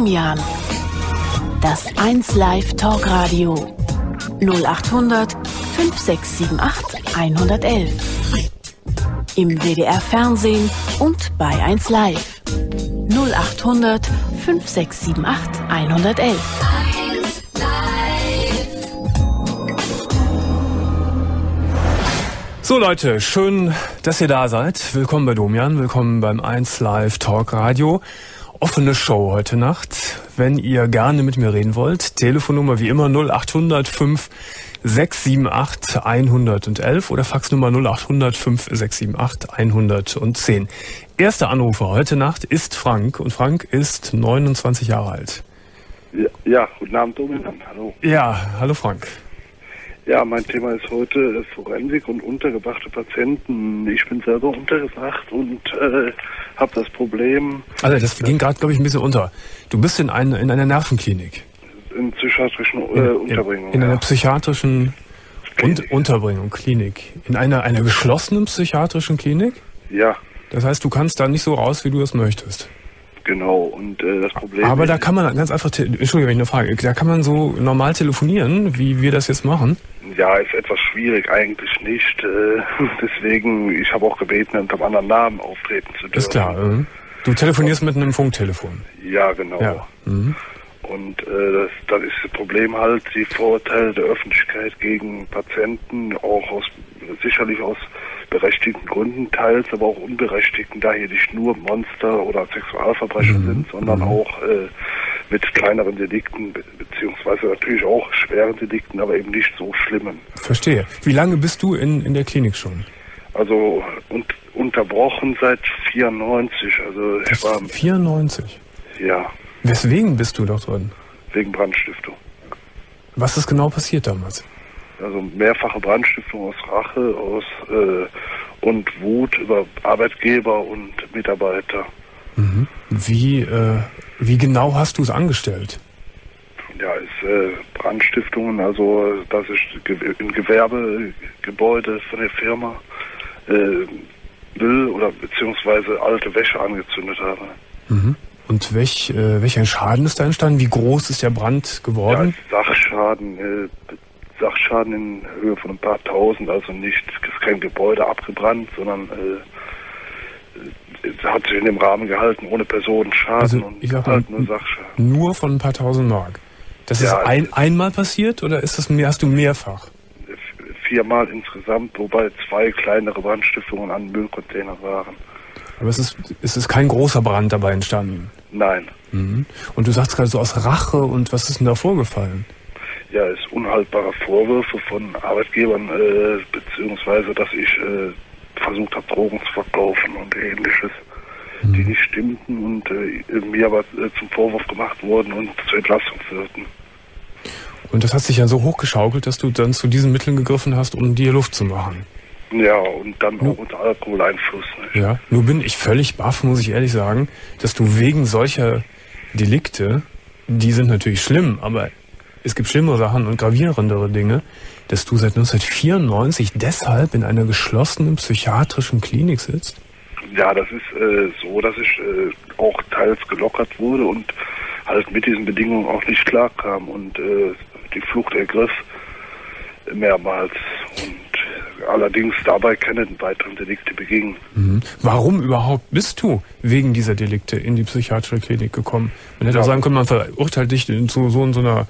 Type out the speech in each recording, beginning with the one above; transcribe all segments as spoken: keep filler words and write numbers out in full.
Domian. Das eins Live Talkradio. null achthundert fünf sechs sieben acht hundertelf. Im W D R Fernsehen und bei eins Live. null achthundert fünf sechs sieben acht hundertelf. So Leute, schön, dass ihr da seid. Willkommen bei Domian, willkommen beim eins Live Talk Radio. Offene Show heute Nacht. Wenn ihr gerne mit mir reden wollt, Telefonnummer wie immer null achthundert fünf sechs sieben acht hundertelf oder Faxnummer null achthundert fünf sechs sieben acht hundertzehn. Erster Anrufer heute Nacht ist Frank und Frank ist neunundzwanzig Jahre alt. Ja, ja, guten Abend Domian, hallo. Ja, hallo Frank. Ja, mein Thema ist heute Forensik und untergebrachte Patienten. Ich bin selber untergebracht und äh, habe das Problem... Also das ging gerade, glaube ich, ein bisschen unter. Du bist in, ein, in einer Nervenklinik. In psychiatrischen äh, in, Unterbringung. In, in einer ja. psychiatrischen Un- Unterbringung, Klinik. In einer, einer geschlossenen psychiatrischen Klinik? Ja. Das heißt, du kannst da nicht so raus, wie du es möchtest. Genau, und äh, das Problem Aber ist, da kann man ganz einfach, te- Entschuldigung, wenn ich eine Frage, da kann man so normal telefonieren, wie wir das jetzt machen? Ja, ist etwas schwierig, eigentlich nicht. Äh, deswegen, ich habe auch gebeten, unter einem anderen Namen auftreten zu dürfen. Ist klar. Mhm. Du telefonierst mit einem Funktelefon. Ja, genau. Ja. Mhm. Und äh, das, das ist das Problem halt, die Vorurteile der Öffentlichkeit gegen Patienten, auch aus sicherlich aus berechtigten Gründen teils, aber auch unberechtigten, da hier nicht nur Monster oder Sexualverbrecher mhm. sind, sondern mhm. auch äh, mit kleineren Delikten, be- beziehungsweise natürlich auch schweren Delikten, aber eben nicht so schlimmen. Verstehe. Wie lange bist du in, in der Klinik schon? Also und, unterbrochen seit vierundneunzig. Also ich war vierundneunzig? Ja. Weswegen bist du dort drin? Wegen Brandstiftung. Was ist genau passiert damals? Also mehrfache Brandstiftung aus Rache, aus äh, und Wut über Arbeitgeber und Mitarbeiter. Mhm. Wie, äh, wie genau hast du es angestellt? Ja, ist äh, Brandstiftungen, also dass ich ge- im Gewerbegebäude von der Firma äh, Müll oder beziehungsweise alte Wäsche angezündet habe. Mhm. Und welch, äh, welcher Schaden ist da entstanden? Wie groß ist der Brand geworden? Ja, Sachschaden, äh, Sachschaden in Höhe von ein paar Tausend, also nicht, es ist kein Gebäude abgebrannt, sondern äh, es hat sich in dem Rahmen gehalten, ohne Personenschaden also, und ich sag halt mal, nur Sachschaden. Nur von ein paar tausend Mark. Das Ja, ist ein, einmal passiert oder ist das mehr, hast du mehrfach? Viermal insgesamt, wobei zwei kleinere Brandstiftungen an Müllcontainern waren. Aber es ist, es ist kein großer Brand dabei entstanden? Nein. Mhm. Und du sagst gerade so aus Rache und was ist denn da vorgefallen? Ja, es unhaltbare Vorwürfe von Arbeitgebern, äh, beziehungsweise, dass ich äh, versucht habe, Drogen zu verkaufen und ähnliches, mhm. die nicht stimmten und äh, mir aber äh, zum Vorwurf gemacht wurden und zur Entlassung führten. Und das hat sich ja so hochgeschaukelt, dass du dann zu diesen Mitteln gegriffen hast, um dir Luft zu machen. Ja, und dann nu, auch unter Alkoholeinfluss. Nicht? Ja, nun bin ich völlig baff, muss ich ehrlich sagen, dass du wegen solcher Delikte, die sind natürlich schlimm, aber es gibt schlimmere Sachen und gravierendere Dinge, dass du seit neunzehnhundertvierundneunzig deshalb in einer geschlossenen psychiatrischen Klinik sitzt? Ja, das ist äh, so, dass ich äh, auch teils gelockert wurde und halt mit diesen Bedingungen auch nicht klarkam und äh, die Flucht ergriff mehrmals und allerdings dabei keine weiteren Delikte beging. Mhm. Warum überhaupt bist du wegen dieser Delikte in die psychiatrische Klinik gekommen? Man hätte ja auch sagen können, man verurteilt dich zu so und so einer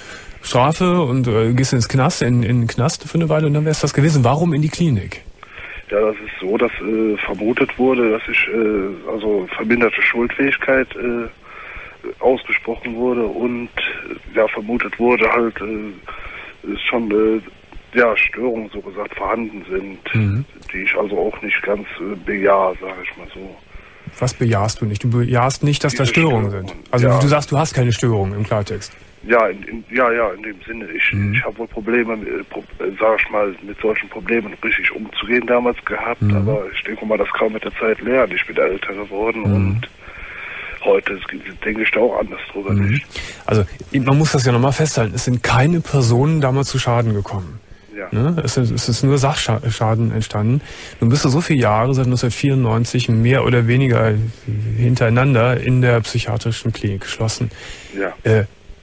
Strafe und äh, gehst ins Knast, in, in den Knast für eine Weile und dann wäre es das gewesen. Warum in die Klinik? Ja, das ist so, dass äh, vermutet wurde, dass ich äh, also verminderte Schuldfähigkeit äh, ausgesprochen wurde und äh, ja vermutet wurde halt äh, schon äh, ja Störungen so gesagt vorhanden sind, mhm. die ich also auch nicht ganz äh, bejahe, sage ich mal so. Was bejahst du nicht? Du bejahst nicht, dass Diese da Störungen Störungen, sind. Also ja. du sagst, du hast keine Störungen im Klartext. Ja, in, in, ja, ja, in dem Sinne. Ich, mhm. ich habe wohl Probleme, äh, pro, äh, sag ich mal, mit solchen Problemen richtig umzugehen damals gehabt, mhm. aber ich denke mal, das kann mit der Zeit lernen. Ich bin älter geworden mhm. und heute denke ich da auch anders drüber mhm. nicht. Also man muss das ja nochmal festhalten, es sind keine Personen damals zu Schaden gekommen. Ja. Ne? Es, ist, es ist nur Sachschaden entstanden. Nun bist du so viele Jahre, seit neunzehnhundertvierundneunzig, mehr oder weniger hintereinander in der psychiatrischen Klinik geschlossen. Ja. Äh,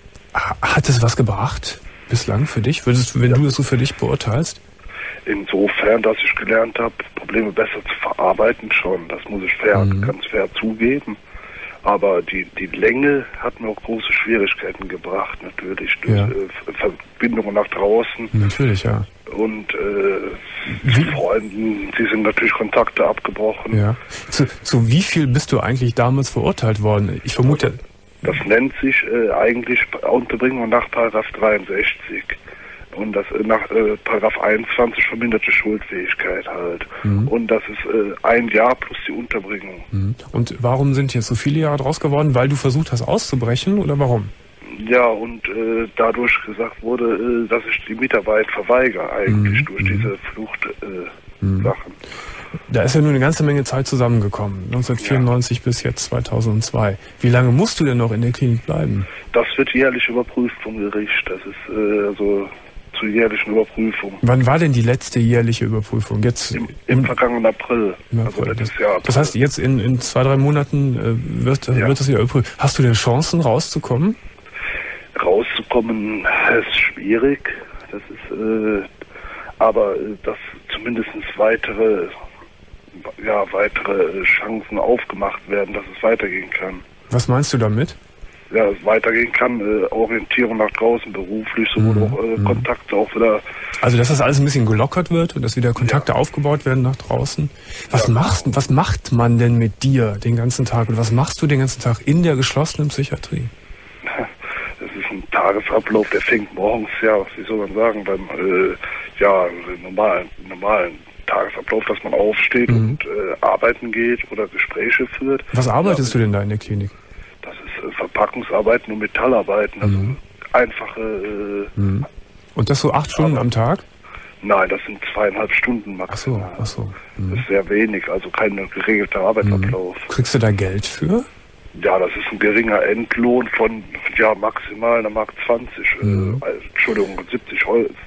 hat es was gebracht bislang für dich? Würdest du, wenn ja. du es so für dich beurteilst? Insofern, dass ich gelernt habe, Probleme besser zu verarbeiten schon. Das muss ich fair, mhm. ganz fair zugeben. Aber die, die Länge hat mir auch große Schwierigkeiten gebracht, natürlich, durch ja. äh, Verbindungen nach draußen. Natürlich, ja. Und äh, zu Freunden, sie sind natürlich Kontakte abgebrochen. Ja. Zu, zu wie viel bist du eigentlich damals verurteilt worden? Ich vermute... Das nennt sich äh, eigentlich Unterbringung nach Paragraph dreiundsechzig. Und das äh, nach äh, Paragraph einundzwanzig verminderte Schuldfähigkeit halt. Mhm. Und das ist äh, ein Jahr plus die Unterbringung. Mhm. Und warum sind jetzt so viele Jahre draus geworden? Weil du versucht hast auszubrechen oder warum? Ja, und äh, dadurch gesagt wurde, äh, dass ich die Mitarbeit verweigere eigentlich mhm. durch mhm. diese Fluchtsachen. Äh, mhm. Da ist ja nur eine ganze Menge Zeit zusammengekommen, neunzehnhundertvierundneunzig ja. bis jetzt zweitausendzwei. Wie lange musst du denn noch in der Klinik bleiben? Das wird jährlich überprüft vom Gericht. Das ist äh, also zur jährlichen Überprüfung. Wann war denn die letzte jährliche Überprüfung? Jetzt im, im, im vergangenen April. Im April. Also das, Jahr April. Das heißt, jetzt in, in zwei, drei Monaten äh, wird, ja. wird das wieder überprüft. Hast du denn Chancen, rauszukommen? Rauszukommen ist schwierig. Das ist, äh, aber äh, dass zumindest weitere, ja, weitere Chancen aufgemacht werden, dass es weitergehen kann. Was meinst du damit? Ja, es weitergehen kann, äh, Orientierung nach draußen, beruflich, sowohl mhm. auch äh, Kontakte auch wieder. Also, dass das alles ein bisschen gelockert wird und dass wieder Kontakte ja. aufgebaut werden nach draußen. Was ja. machst, was macht man denn mit dir den ganzen Tag und was machst du den ganzen Tag in der geschlossenen Psychiatrie? Das ist ein Tagesablauf, der fängt morgens, ja, wie soll man sagen, beim, äh, ja, normalen, normalen Tagesablauf, dass man aufsteht mhm. und äh, arbeiten geht oder Gespräche führt. Was arbeitest ja. du denn da in der Klinik? Das ist äh, Verpackungsarbeiten und Metallarbeiten, also mhm. einfache... Äh, mhm. Und das so acht Stunden am Tag? Nein, das sind zweieinhalb Stunden maximal. Ach so, ach so. Mhm. Das ist sehr wenig, also kein geregelter Arbeitsablauf. Mhm. Kriegst du da Geld für? Ja, das ist ein geringer Entlohn von, ja, maximal eine Mark zwanzig, mhm. äh, Entschuldigung, siebzig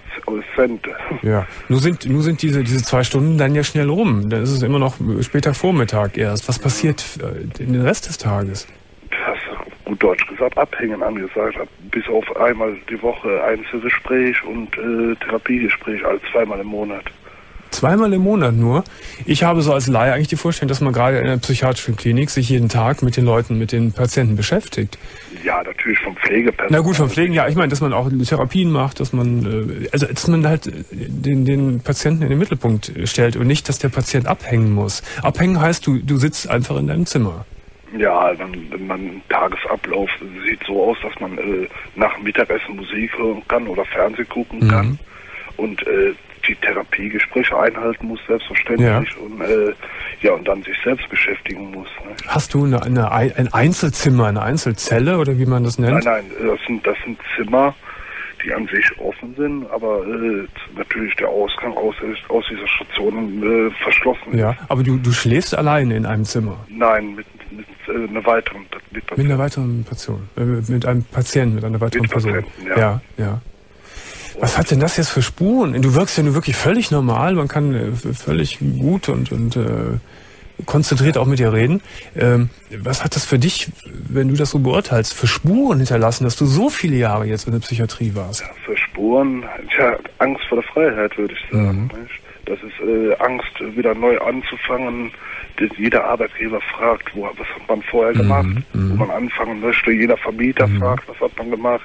Cent. Ja, nur sind, nur sind diese, diese zwei Stunden dann ja schnell rum. Dann ist es immer noch später Vormittag erst. Was passiert in den Rest des Tages? Das ist gut deutsch gesagt abhängen angesagt. Bis auf einmal die Woche Einzelgespräch und äh, Therapiegespräch, also zweimal im Monat. Zweimal im Monat nur? Ich habe so als Laie eigentlich die Vorstellung, dass man gerade in einer psychiatrischen Klinik sich jeden Tag mit den Leuten, mit den Patienten beschäftigt. Ja, natürlich vom Pflegepersonal. Na gut, vom Pflegen, ja. Ich meine, dass man auch Therapien macht, dass man, also dass man halt den, den Patienten in den Mittelpunkt stellt und nicht, dass der Patient abhängen muss. Abhängen heißt, du, du sitzt einfach in deinem Zimmer. Ja, dann, wenn man Tagesablauf sieht so aus, dass man äh, nach dem Mittagessen Musik hören kann oder Fernsehen gucken mhm. kann und äh, die Therapiegespräche einhalten muss, selbstverständlich, ja. und äh, ja und dann sich selbst beschäftigen muss. Ne? Hast du eine, eine, ein Einzelzimmer, eine Einzelzelle oder wie man das nennt? Nein, nein, das sind, das sind Zimmer, die an sich offen sind, aber äh, natürlich der Ausgang aus, aus dieser Station äh, verschlossen ist. Ja, aber du, du schläfst alleine in einem Zimmer? Nein, mit, mit äh, einer weiteren mit, mit einer weiteren Person, äh, mit einem Patienten, mit einer weiteren mit Person. Patienten, ja. ja, ja. Was hat denn das jetzt für Spuren? Du wirkst ja nur wirklich völlig normal, man kann äh, völlig gut und, und äh, konzentriert auch mit dir reden. Ähm, was hat das für dich, wenn du das so beurteilst, für Spuren hinterlassen, dass du so viele Jahre jetzt in der Psychiatrie warst? Ja, für Spuren, ja, Angst vor der Freiheit, würde ich sagen. Mhm. Das ist äh, Angst, wieder neu anzufangen. Jeder Arbeitgeber fragt, wo, was hat man vorher mhm. gemacht, mhm. wo man anfangen möchte. Jeder Vermieter mhm. fragt, was hat man gemacht.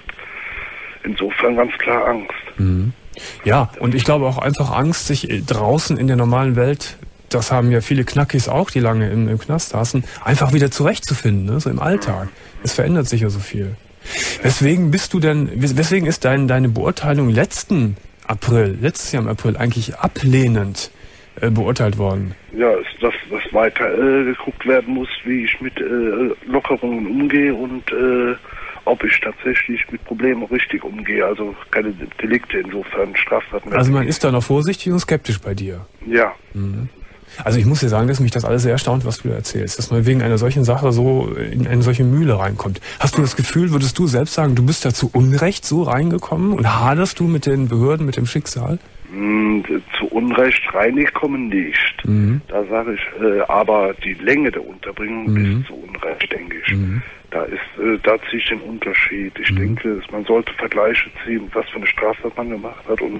Insofern ganz klar Angst. Mhm. Ja, und ich glaube auch einfach Angst, sich draußen in der normalen Welt, das haben ja viele Knackis auch, die lange im, im Knast saßen, einfach wieder zurechtzufinden, ne? So im Alltag. Es verändert sich ja so viel. Weswegen bist du denn, weswegen ist dein, deine Beurteilung letzten April, letztes Jahr im April eigentlich ablehnend äh, beurteilt worden? Ja, dass, dass weiter äh, geguckt werden muss, wie ich mit äh, Lockerungen umgehe und äh, ob ich tatsächlich mit Problemen richtig umgehe, also keine Delikte insofern, Straftaten. Also man ist da noch vorsichtig und skeptisch bei dir? Ja. Mhm. Also ich muss dir sagen, dass mich das alles sehr erstaunt, was du da erzählst, dass man wegen einer solchen Sache so in eine solche Mühle reinkommt. Hast du das Gefühl, würdest du selbst sagen, du bist da zu Unrecht so reingekommen und haderst du mit den Behörden, mit dem Schicksal? Zu Unrecht reingekommen nicht. Mhm. Da sage ich, äh, aber die Länge der Unterbringung Mhm. ist zu Unrecht, denke ich. Mhm. Da ist, äh, da ziehe ich den Unterschied. Ich Mhm. denke, man sollte Vergleiche ziehen, was für eine Straftat man gemacht hat und,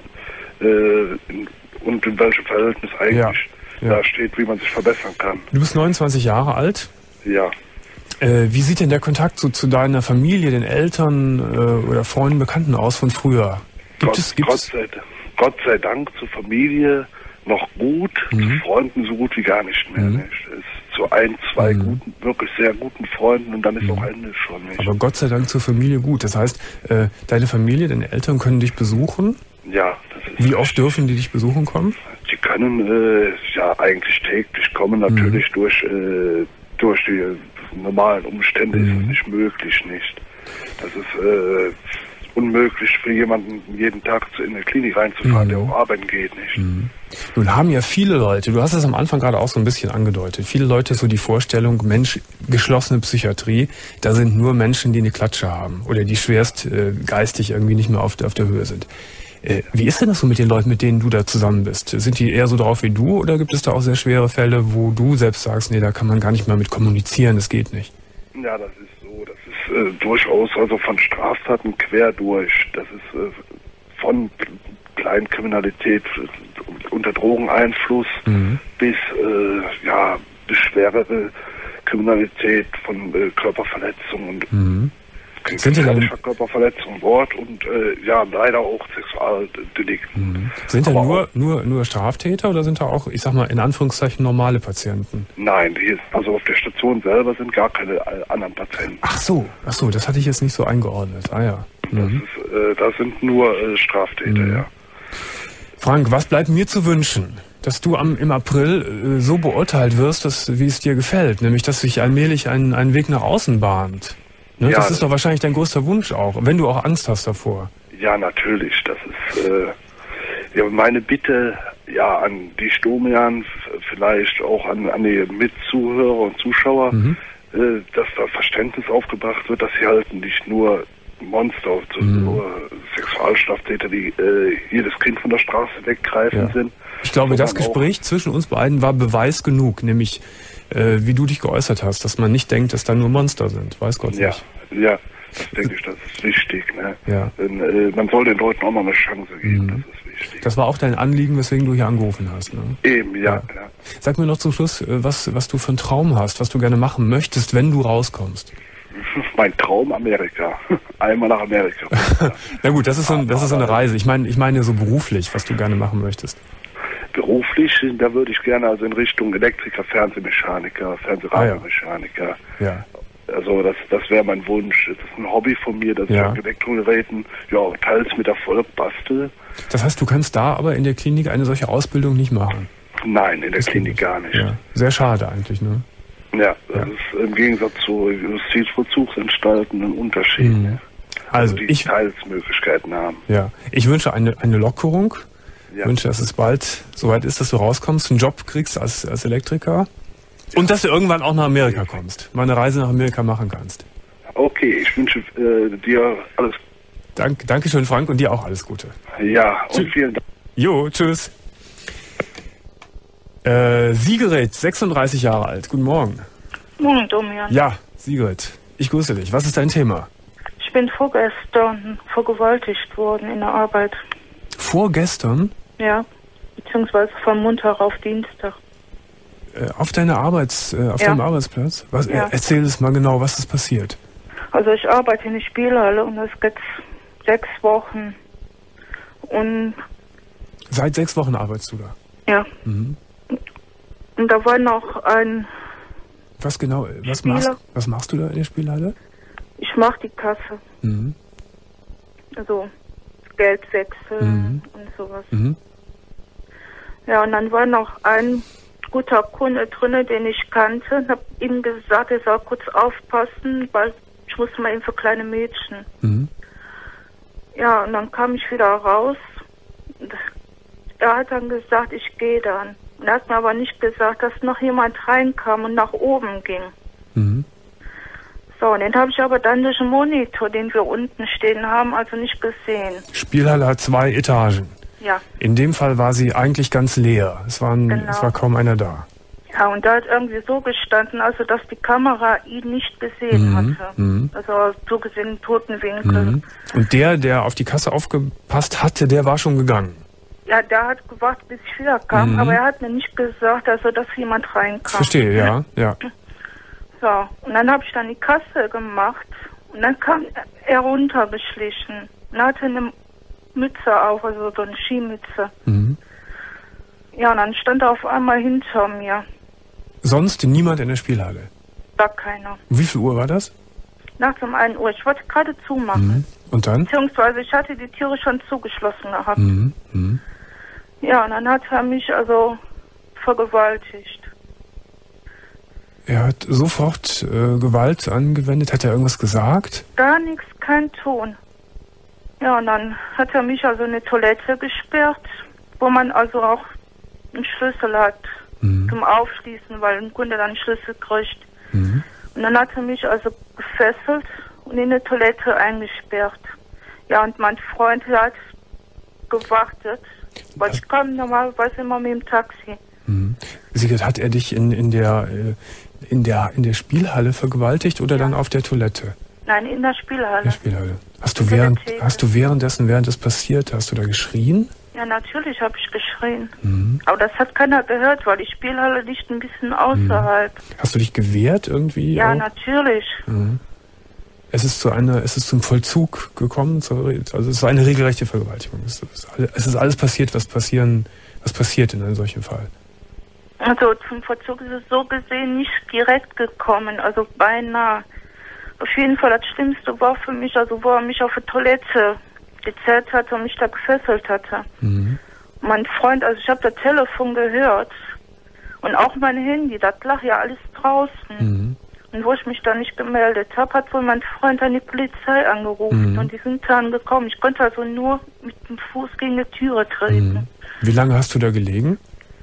äh, in, und in welchem Verhältnis eigentlich Ja. Ja. da steht, wie man sich verbessern kann. Du bist neunundzwanzig Jahre alt. Ja. Äh, wie sieht denn der Kontakt so zu deiner Familie, den Eltern äh, oder Freunden, Bekannten aus von früher? Gibt Gott, es, gibt Gott, es? sei, Gott sei Dank zur Familie noch gut, Mhm. zu Freunden so gut wie gar nicht mehr. Mhm. Nicht? Es ist zu ein, zwei Mhm. guten, wirklich sehr guten Freunden und dann ist Mhm. auch Ende schon. Nicht? Aber Gott sei Dank zur Familie gut. Das heißt, äh, deine Familie, deine Eltern können dich besuchen. Ja, das ist Wie oft dürfen die dich besuchen kommen? Die können äh, ja eigentlich täglich kommen, natürlich Mhm. durch, äh, durch die normalen Umstände ist Mhm. es nicht möglich, nicht. Das ist äh, unmöglich für jemanden, jeden Tag zu, in eine Klinik reinzufahren, Mhm. der auch arbeiten geht, nicht. Mhm. Nun haben ja viele Leute, du hast es am Anfang gerade auch so ein bisschen angedeutet, viele Leute so die Vorstellung, Mensch, geschlossene Psychiatrie, da sind nur Menschen, die eine Klatsche haben oder die schwerst äh, geistig irgendwie nicht mehr auf, auf der Höhe sind. Äh, wie ist denn das so mit den Leuten, mit denen du da zusammen bist? Sind die eher so drauf wie du oder gibt es da auch sehr schwere Fälle, wo du selbst sagst, nee, da kann man gar nicht mehr mit kommunizieren, das geht nicht? Ja, das ist so. Das ist äh, durchaus also von Straftaten quer durch. Das ist äh, von Kleinkriminalität äh, unter Drogeneinfluss Mhm. bis äh, ja bis schwerere Kriminalität von äh, Körperverletzung und Mhm. Sind denn gefährlicher Körperverletzung, Mord und äh, ja leider auch Sexualdelikten. Mhm. Sind da Aber nur, auch- nur, nur Straftäter oder sind da auch, ich sag mal, in Anführungszeichen normale Patienten? Nein, hier, also auf der Station selber sind gar keine äh, anderen Patienten. Ach so, ach so, das hatte ich jetzt nicht so eingeordnet. Ah ja. Mhm. Das, ist, äh, das sind nur äh, Straftäter, Mhm. ja. Frank, was bleibt mir zu wünschen? Dass du am, im April äh, so beurteilt wirst, dass, wie es dir gefällt. Nämlich, dass sich allmählich ein, ein Weg nach außen bahnt. Ne? Ja, das ist das- doch wahrscheinlich dein größter Wunsch auch, wenn du auch Angst hast davor. Ja, natürlich. Das ist äh, ja, meine Bitte ja an die Stomian, f- vielleicht auch an, an die Mitzuhörer und Zuschauer, Mhm. äh, dass da Verständnis aufgebracht wird, dass sie halt nicht nur Monster, Mhm. nur Sexualstraftäter, die äh, jedes Kind von der Straße weggreifen Ja. sind. Ich glaube, das sondern auch- Gespräch zwischen uns beiden war Beweis genug, nämlich äh, wie du dich geäußert hast, dass man nicht denkt, dass da nur Monster sind. Weiß Gott Ja, nicht. ja, das denke ich, das ist wichtig. Ne? Ja. Denn, äh, man soll den Leuten auch mal eine Chance geben, Mhm. das ist wichtig. Das war auch dein Anliegen, weswegen du hier angerufen hast. Ne? Eben, ja, Ja. ja. Sag mir noch zum Schluss, äh, was, was du für einen Traum hast, was du gerne machen möchtest, wenn du rauskommst. Mein Traum Amerika. Einmal nach Amerika. Na gut, das ist so, ein, das ist so eine Reise. Ich meine, ich meine so beruflich, was du gerne machen möchtest. Beruflich, da würde ich gerne also in Richtung Elektriker, Fernsehmechaniker, Fernsehradiomechaniker. Ja. Also das, das wäre mein Wunsch. Das ist ein Hobby von mir, dass Ja. ich mit Elektrogeräten ja teils mit Erfolg bastel. Das heißt, du kannst da aber in der Klinik eine solche Ausbildung nicht machen. Nein, in der Das Klinik geht gar nicht. Ja. Sehr schade eigentlich, ne? Ja, das Ja. ist im Gegensatz zu Justizvollzugsanstalten ein Unterschied. Mhm. Also die ich, teils Möglichkeiten haben. ja, ich wünsche eine, eine Lockerung. Ich Ja. wünsche, dass es bald soweit ist, dass du rauskommst, einen Job kriegst als, als Elektriker. Und dass du irgendwann auch nach Amerika kommst, mal eine Reise nach Amerika machen kannst. Okay, ich wünsche äh, dir alles. Dank, Dankeschön, Frank, und dir auch alles Gute. Ja, und Tschüss. vielen Dank. Jo, tschüss. Äh, Sigrid, sechsunddreißig Jahre alt. Guten Morgen. Morgen, Domian. Ja, Sigrid, ich grüße dich. Was ist dein Thema? Ich bin vorgestern vergewaltigt worden in der Arbeit. Vorgestern Ja, beziehungsweise von Montag auf Dienstag. äh, auf deiner Arbeits, äh, auf Ja. deinem Arbeitsplatz? Was, Ja. äh, erzähl es mal genau, was ist passiert? Also ich arbeite in der Spielhalle und das geht sechs Wochen. Und Seit sechs Wochen arbeitest du da. ja, Mhm. und da war noch ein, Was genau, äh, was Spieler. machst, was machst du da in der Spielhalle? ich mach die Kasse, Mhm. also Geldwechsel Mhm. und sowas. Mhm. Ja, und dann war noch ein guter Kunde drinne, den ich kannte. Ich habe ihm gesagt, er soll kurz aufpassen, weil ich muss mal eben für kleine Mädchen. Mhm. Ja, und dann kam ich wieder raus. Er hat dann gesagt, ich gehe dann. Und er hat mir aber nicht gesagt, dass noch jemand reinkam und nach oben ging. Mhm. So, und den habe ich aber dann durch den Monitor, den wir unten stehen haben, also nicht gesehen. Spielhalle hat zwei Etagen. Ja. In dem Fall war sie eigentlich ganz leer. Es, waren, Genau. es war kaum einer da. Ja, und da hat irgendwie so gestanden, also dass die Kamera ihn nicht gesehen Mhm, hatte. mhm. Also so gesehen im Totenwinkel. Mhm. Und der, der auf die Kasse aufgepasst hatte, der war schon gegangen. Ja, der hat gewartet, bis ich wiederkam, Mhm. aber er hat mir nicht gesagt, also dass jemand reinkam. Verstehe, ja, ja. So, und dann habe ich dann die Kasse gemacht und dann kam er runtergeschlichen und hatte eine Mütze auf, also so eine Skimütze. Mhm. Ja, und dann stand er auf einmal hinter mir. Sonst niemand in der Spielhalle. War keiner. Wie viel Uhr war das? Nachts um ein Uhr. Ich wollte gerade zumachen. Mhm. Und dann? Beziehungsweise ich hatte die Türe schon zugeschlossen gehabt. Mhm. Mhm. Ja, und dann hat er mich also vergewaltigt. Er hat sofort äh, Gewalt angewendet. Hat er irgendwas gesagt? Gar nichts, kein Ton. Ja, und dann hat er mich also in eine Toilette gesperrt, wo man also auch einen Schlüssel hat Mhm. zum Aufschließen, weil ein Kunde dann einen Schlüssel kriegt. Mhm. Und dann hat er mich also gefesselt und in eine Toilette eingesperrt. Ja, und mein Freund hat gewartet, weil ich kam normalerweise immer mit dem Taxi. Mhm. Sigrid, hat er dich in, in, der, äh, in, der, in der Spielhalle vergewaltigt oder Ja. dann auf der Toilette? Nein, in der In Spielhalle. der Spielhalle. Hast du, In der während, Theke. hast du währenddessen, während es passiert, hast du da geschrien? Ja, natürlich habe ich geschrien. Mhm. Aber das hat keiner gehört, weil die Spielhalle liegt ein bisschen außerhalb. Hast du dich gewehrt irgendwie? Ja, auch? natürlich. Mhm. Es ist zu einer, es ist zum Vollzug gekommen, zur, also es ist eine regelrechte Vergewaltigung. Es ist, alles, es ist alles passiert, was passieren, was passiert in einem solchen Fall. Also zum Verzug ist es so gesehen nicht direkt gekommen, also beinahe. Auf jeden Fall das Schlimmste war für mich, also wo er mich auf der Toilette gezerrt hatte und mich da gefesselt hatte. Mhm. Mein Freund, also ich habe das Telefon gehört und auch mein Handy, das lag ja alles draußen. Mhm. Und wo ich mich da nicht gemeldet habe, hat wohl mein Freund dann die Polizei angerufen Mhm. und die sind dann gekommen. Ich konnte also nur mit dem Fuß gegen die Türe treten. Mhm. Wie lange hast du da gelegen?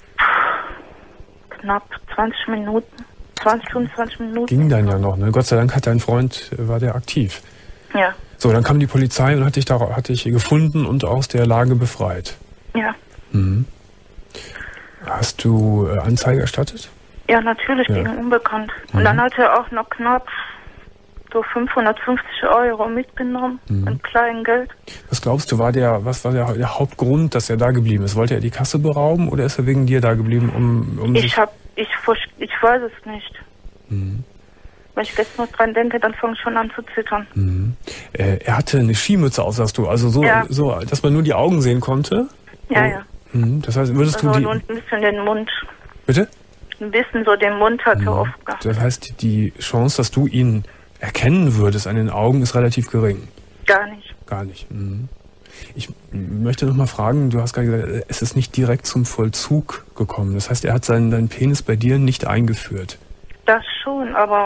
Knapp zwanzig Minuten. zwanzig, fünfundzwanzig Minuten. Ging dann ja noch, ne? Gott sei Dank hat dein Freund, äh, war der aktiv. Ja, So, dann kam die Polizei und hat dich da, hat dich gefunden und aus der Lage befreit. ja. Mhm. Hast du äh, Anzeige erstattet? Ja, natürlich Ja. gegen Unbekannt. Und Mhm. dann hat er auch noch knapp so fünfhundertfünfzig Euro mitgenommen Mhm. an Kleingeld. Was glaubst du, war der, was war der, der Hauptgrund, dass er da geblieben ist? Wollte er die Kasse berauben oder ist er wegen dir da geblieben, um, um sich... Ich hab, ich, vers- ich weiß es nicht. Mhm. Wenn ich jetzt noch dran denke, dann fange ich schon an zu zittern. Mhm. Äh, er hatte eine Skimütze auf, sagst du, also so, Ja. so, dass man nur die Augen sehen konnte? Ja, Oh. ja. Mhm. Das heißt, würdest Also du nur die... ein bisschen den Mund, Bitte? ein bisschen so den Mund hat er Mhm. aufgemacht. Das heißt, die Chance, dass du ihn erkennen würdest an den Augen, ist relativ gering. Gar nicht. Gar nicht. Mhm. Ich m- möchte noch mal fragen, du hast gerade gesagt, es ist nicht direkt zum Vollzug gekommen. Das heißt, er hat seinen, deinen Penis bei dir nicht eingeführt. Das schon, aber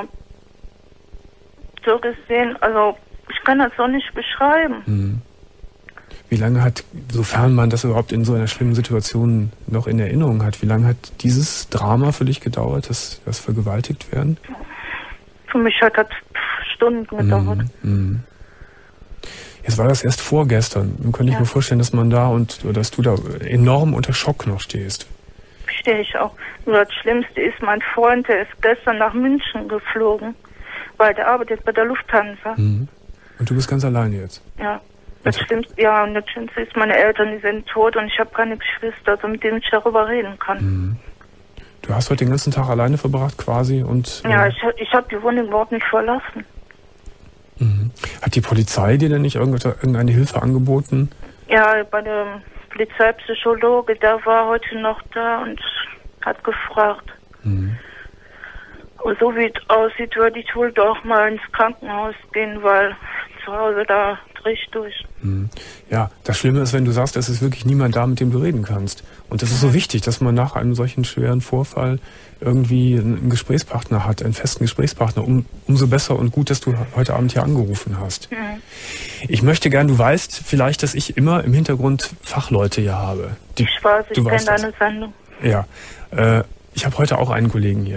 so gesehen, also ich kann das so nicht beschreiben. Mhm. Wie lange hat, sofern man das überhaupt in so einer schlimmen Situation noch in Erinnerung hat, wie lange hat dieses Drama für dich gedauert, das, das vergewaltigt werden? Für mich hat das Stunden gedauert. Mhm. Mhm. Jetzt war das erst vorgestern. Nun könnte ich Ja. mir vorstellen, dass man da und oder dass du da enorm unter Schock noch stehst. Verstehe ich auch. Nur das Schlimmste ist, mein Freund, der ist gestern nach München geflogen, weil der arbeitet bei der Lufthansa. Mhm. Und du bist ganz alleine jetzt. Ja. Das Schlimmste, ja, und das Schlimmste ist, meine Eltern, die sind tot und ich habe keine Geschwister, also mit denen ich darüber reden kann. Mhm. Du hast heute den ganzen Tag alleine verbracht quasi und... Ja, äh, ich, ich habe die Wohnung überhaupt nicht verlassen. mhm. Hat die Polizei dir denn nicht irgende- irgendeine Hilfe angeboten? Ja, bei dem Polizeipsychologe, der war heute noch da und hat gefragt. Mhm. Und so wie es aussieht, würde ich wohl doch mal ins Krankenhaus gehen, weil zu Hause da dreh ich durch. Mhm. Ja, das Schlimme ist, wenn du sagst, es ist wirklich niemand da, mit dem du reden kannst. Und das ist so wichtig, dass man nach einem solchen schweren Vorfall irgendwie einen Gesprächspartner hat, einen festen Gesprächspartner. Um, umso besser und gut, dass du heute Abend hier angerufen hast. Mhm. Ich möchte gern, du weißt vielleicht, dass ich immer im Hintergrund Fachleute hier habe. Die, Ich weiß, ich du kenne weißt das. deine Sendung. Ja, äh, ich habe heute auch einen Kollegen hier.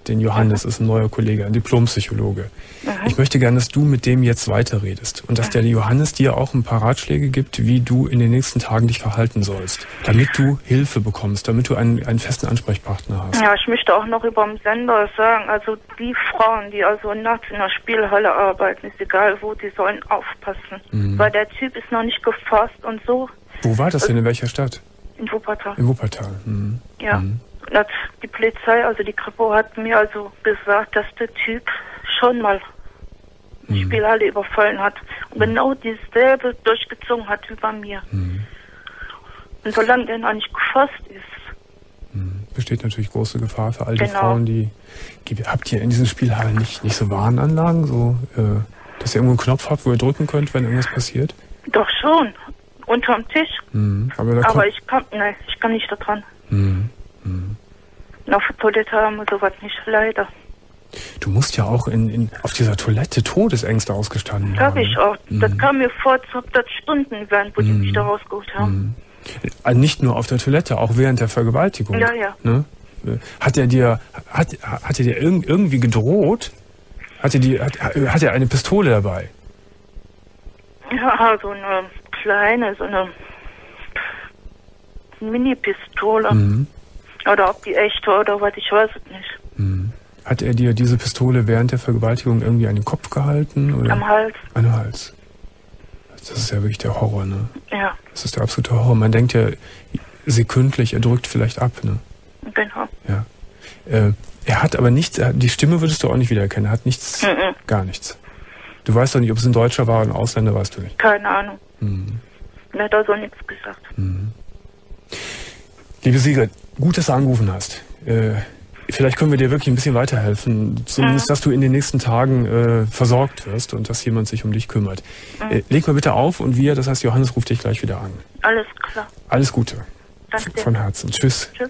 Den Johannes, ist ein neuer Kollege, ein Diplompsychologe. Mhm. Ich möchte gerne, dass du mit dem jetzt weiterredest und dass der Johannes dir auch ein paar Ratschläge gibt, wie du in den nächsten Tagen dich verhalten sollst, damit du Hilfe bekommst, damit du einen, einen festen Ansprechpartner hast. Ja, ich möchte auch noch über den Sender sagen, also die Frauen, die also nachts in der Spielhalle arbeiten, ist egal wo, die sollen aufpassen, mhm. weil der Typ ist noch nicht gefasst und so. Wo war das denn, in welcher Stadt? In Wuppertal. In Wuppertal, mhm. Ja. Mhm. Die Polizei, also die Kripo, hat mir also gesagt, dass der Typ schon mal die mhm. Spielhalle überfallen hat und mhm. genau dieselbe durchgezogen hat wie bei mir. Mhm. Und solange der noch nicht gefasst ist, mhm. besteht natürlich große Gefahr für all die genau. Frauen, die... Habt ihr in diesen Spielhallen nicht, nicht so Warnanlagen, so, äh, dass ihr irgendwo einen Knopf habt, wo ihr drücken könnt, wenn irgendwas passiert? Doch schon, unterm Tisch. Mhm. Aber, da Aber ich kann, nein, ich kann nicht da dran. Mhm. Mhm. Auf der Toilette haben wir sowas nicht, leider. Du musst ja auch in, in, auf dieser Toilette Todesängste ausgestanden haben. Hab ich auch. Mhm. Das kam mir vor, als ob das Stunden wären, wo mhm. die mich da rausgeholt haben. Mhm. Nicht nur auf der Toilette, auch während der Vergewaltigung. Ja, ja. Ne? Hat er dir, hat, hat er dir irg irgendwie gedroht? Hat er, die, hat, hat er eine Pistole dabei? Ja, so eine kleine, so eine Mini-Pistole. Mhm. Oder ob die echt war oder was, ich weiß es nicht. Mhm. Hat er dir diese Pistole während der Vergewaltigung irgendwie an den Kopf gehalten? Oder? Am Hals. An den Hals. Das ist ja wirklich der Horror, ne? Ja. Das ist der absolute Horror. Man denkt ja sekündlich, er drückt vielleicht ab, ne? Genau. Ja. Äh, er hat aber nichts, die Stimme würdest du auch nicht wiedererkennen. Er hat nichts, mhm. gar nichts. Du weißt doch nicht, ob es ein Deutscher war oder ein Ausländer, weißt du nicht. Keine Ahnung. Mhm. Er hat also nichts gesagt. Mhm. Liebe Sigrid, gut, dass du angerufen hast. Äh, vielleicht können wir dir wirklich ein bisschen weiterhelfen. Zumindest, mhm. dass du in den nächsten Tagen äh, versorgt wirst und dass jemand sich um dich kümmert. Mhm. Äh, leg mal bitte auf und wir, das heißt Johannes ruft dich gleich wieder an. Alles klar. Alles Gute. Danke. Von Herzen. Tschüss. Tschüss.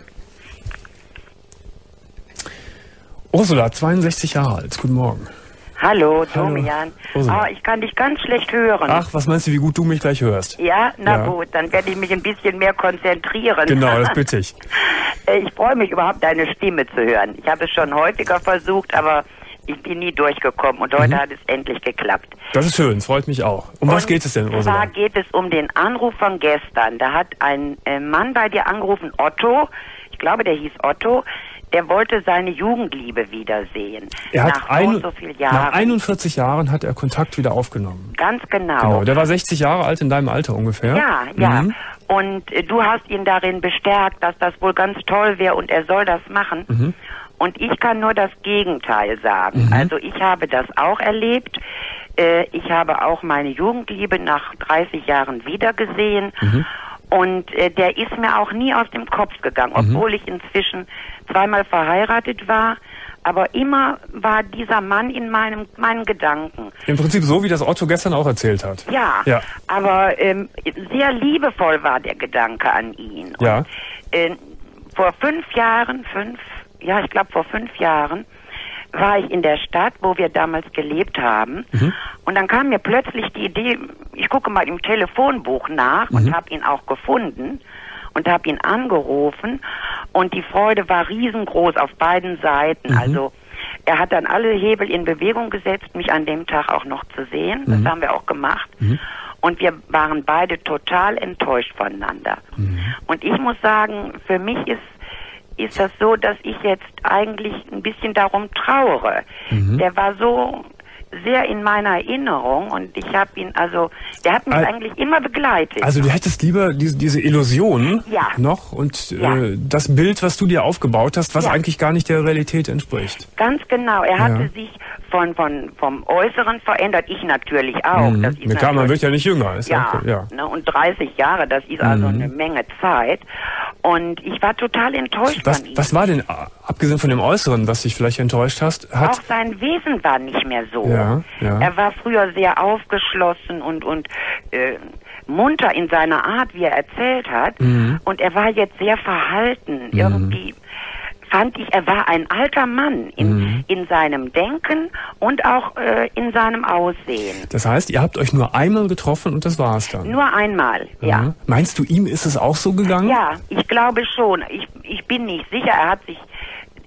Ursula, zweiundsechzig Jahre alt. Guten Morgen. Hallo, Domian. Ah, ich kann dich ganz schlecht hören. Ach, was meinst du, wie gut du mich gleich hörst? Ja, na ja. gut, dann werde ich mich ein bisschen mehr konzentrieren. Genau, das bitte ich. Ich freue mich überhaupt, deine Stimme zu hören. Ich habe es schon häufiger versucht, aber ich bin nie durchgekommen und heute mhm. hat es endlich geklappt. Das ist schön, freut mich auch. Um und was geht es denn, Ursula? Zwar geht es um den Anruf von gestern. Da hat ein äh, Mann bei dir angerufen, Otto. Ich glaube, der hieß Otto. Der wollte seine Jugendliebe wiedersehen. Er hat nach ein, so viel Jahren. Nach einundvierzig Jahren hat er Kontakt wieder aufgenommen. Ganz genau. Genau. Der war sechzig Jahre alt, in deinem Alter ungefähr. Ja, ja. Mhm. Und äh, du hast ihn darin bestärkt, dass das wohl ganz toll wäre und er soll das machen. Mhm. Und ich kann nur das Gegenteil sagen. Mhm. Also ich habe das auch erlebt. Äh, ich habe auch meine Jugendliebe nach dreißig Jahren wiedergesehen. Mhm. Und äh, der ist mir auch nie aus dem Kopf gegangen, obwohl mhm. ich inzwischen zweimal verheiratet war. Aber immer war dieser Mann in meinem, meinen Gedanken. Im Prinzip so, wie das Otto gestern auch erzählt hat. Ja, ja. aber ähm, sehr liebevoll war der Gedanke an ihn. Ja. Und, äh, vor fünf Jahren, fünf, ja, ich glaube vor fünf Jahren, war ich in der Stadt, wo wir damals gelebt haben. Mhm. Und dann kam mir plötzlich die Idee, ich gucke mal im Telefonbuch nach mhm. und habe ihn auch gefunden und habe ihn angerufen. Und die Freude war riesengroß auf beiden Seiten. Mhm. Also er hat dann alle Hebel in Bewegung gesetzt, mich an dem Tag auch noch zu sehen. Das mhm. haben wir auch gemacht. Mhm. Und wir waren beide total enttäuscht voneinander. Mhm. Und ich muss sagen, für mich ist ist das so, dass ich jetzt eigentlich ein bisschen darum trauere. Mhm. Der war so sehr in meiner Erinnerung und ich habe ihn, also, der hat mich Al eigentlich immer begleitet. Also du hättest lieber diese, diese Illusion ja. noch und ja. äh, das Bild, was du dir aufgebaut hast, was ja. eigentlich gar nicht der Realität entspricht. Ganz genau. Er hatte ja. sich von, von, vom Äußeren verändert, ich natürlich auch. Mhm. Das ist ja, klar, man wird ja nicht jünger. Ist ja, okay. ja. Ne, und dreißig Jahre, das ist also mhm. eine Menge Zeit. Und ich war total enttäuscht was, von ihm. Was war denn, abgesehen von dem Äußeren, was dich vielleicht enttäuscht hast? Hat auch sein Wesen war nicht mehr so. Ja, ja. Er war früher sehr aufgeschlossen und, und äh, munter in seiner Art, wie er erzählt hat. Mhm. Und er war jetzt sehr verhalten. Mhm. Irgendwie fand ich, er war ein alter Mann in, mhm. in seinem Denken und auch äh, in seinem Aussehen. Das heißt, ihr habt euch nur einmal getroffen und das war's dann? Nur einmal, ja. ja. Meinst du, ihm ist es auch so gegangen? Ja, ich glaube schon. Ich, ich bin nicht sicher. Er hat sich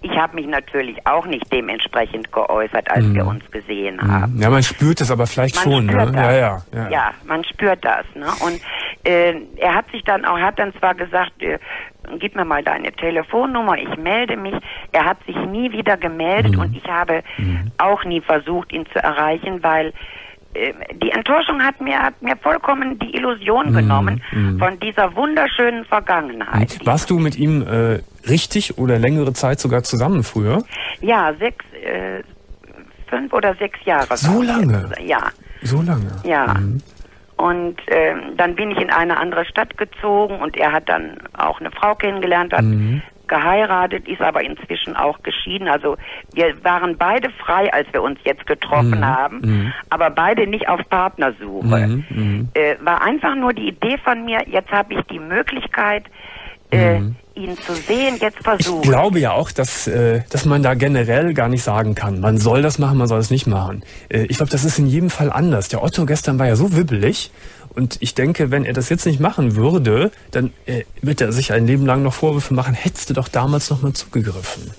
ich habe mich natürlich auch nicht dementsprechend geäußert, als mhm. wir uns gesehen haben. Ja, man spürt es aber vielleicht man schon, ne? Das. Ja, ja, ja. Ja, man spürt das, ne? Und äh, er hat sich dann auch, hat dann zwar gesagt, äh, gib mir mal deine Telefonnummer, ich melde mich. Er hat sich nie wieder gemeldet mhm. und ich habe mhm. auch nie versucht, ihn zu erreichen, weil äh, die Enttäuschung hat mir, hat mir vollkommen die Illusion mhm. genommen mhm. von dieser wunderschönen Vergangenheit. Mhm. Warst du mit ihm äh, richtig oder längere Zeit sogar zusammen früher? Ja, sechs, äh, fünf oder sechs Jahre. So lange? Ja. So lange? Ja. Mhm. Und ähm, dann bin ich in eine andere Stadt gezogen und er hat dann auch eine Frau kennengelernt, hat mhm. geheiratet, ist aber inzwischen auch geschieden. Also wir waren beide frei, als wir uns jetzt getroffen mhm. haben, mhm. aber beide nicht auf Partnersuche. Mhm. Äh, war einfach nur die Idee von mir, jetzt habe ich die Möglichkeit, äh, mhm. ihn zu sehen, jetzt versuchen. Ich glaube ja auch, dass, äh, dass man da generell gar nicht sagen kann, man soll das machen, man soll es nicht machen. Äh, ich glaube, das ist in jedem Fall anders. Der Otto gestern war ja so wibbelig und ich denke, wenn er das jetzt nicht machen würde, dann äh, wird er sich ein Leben lang noch Vorwürfe machen, hättest du doch damals noch mal zugegriffen.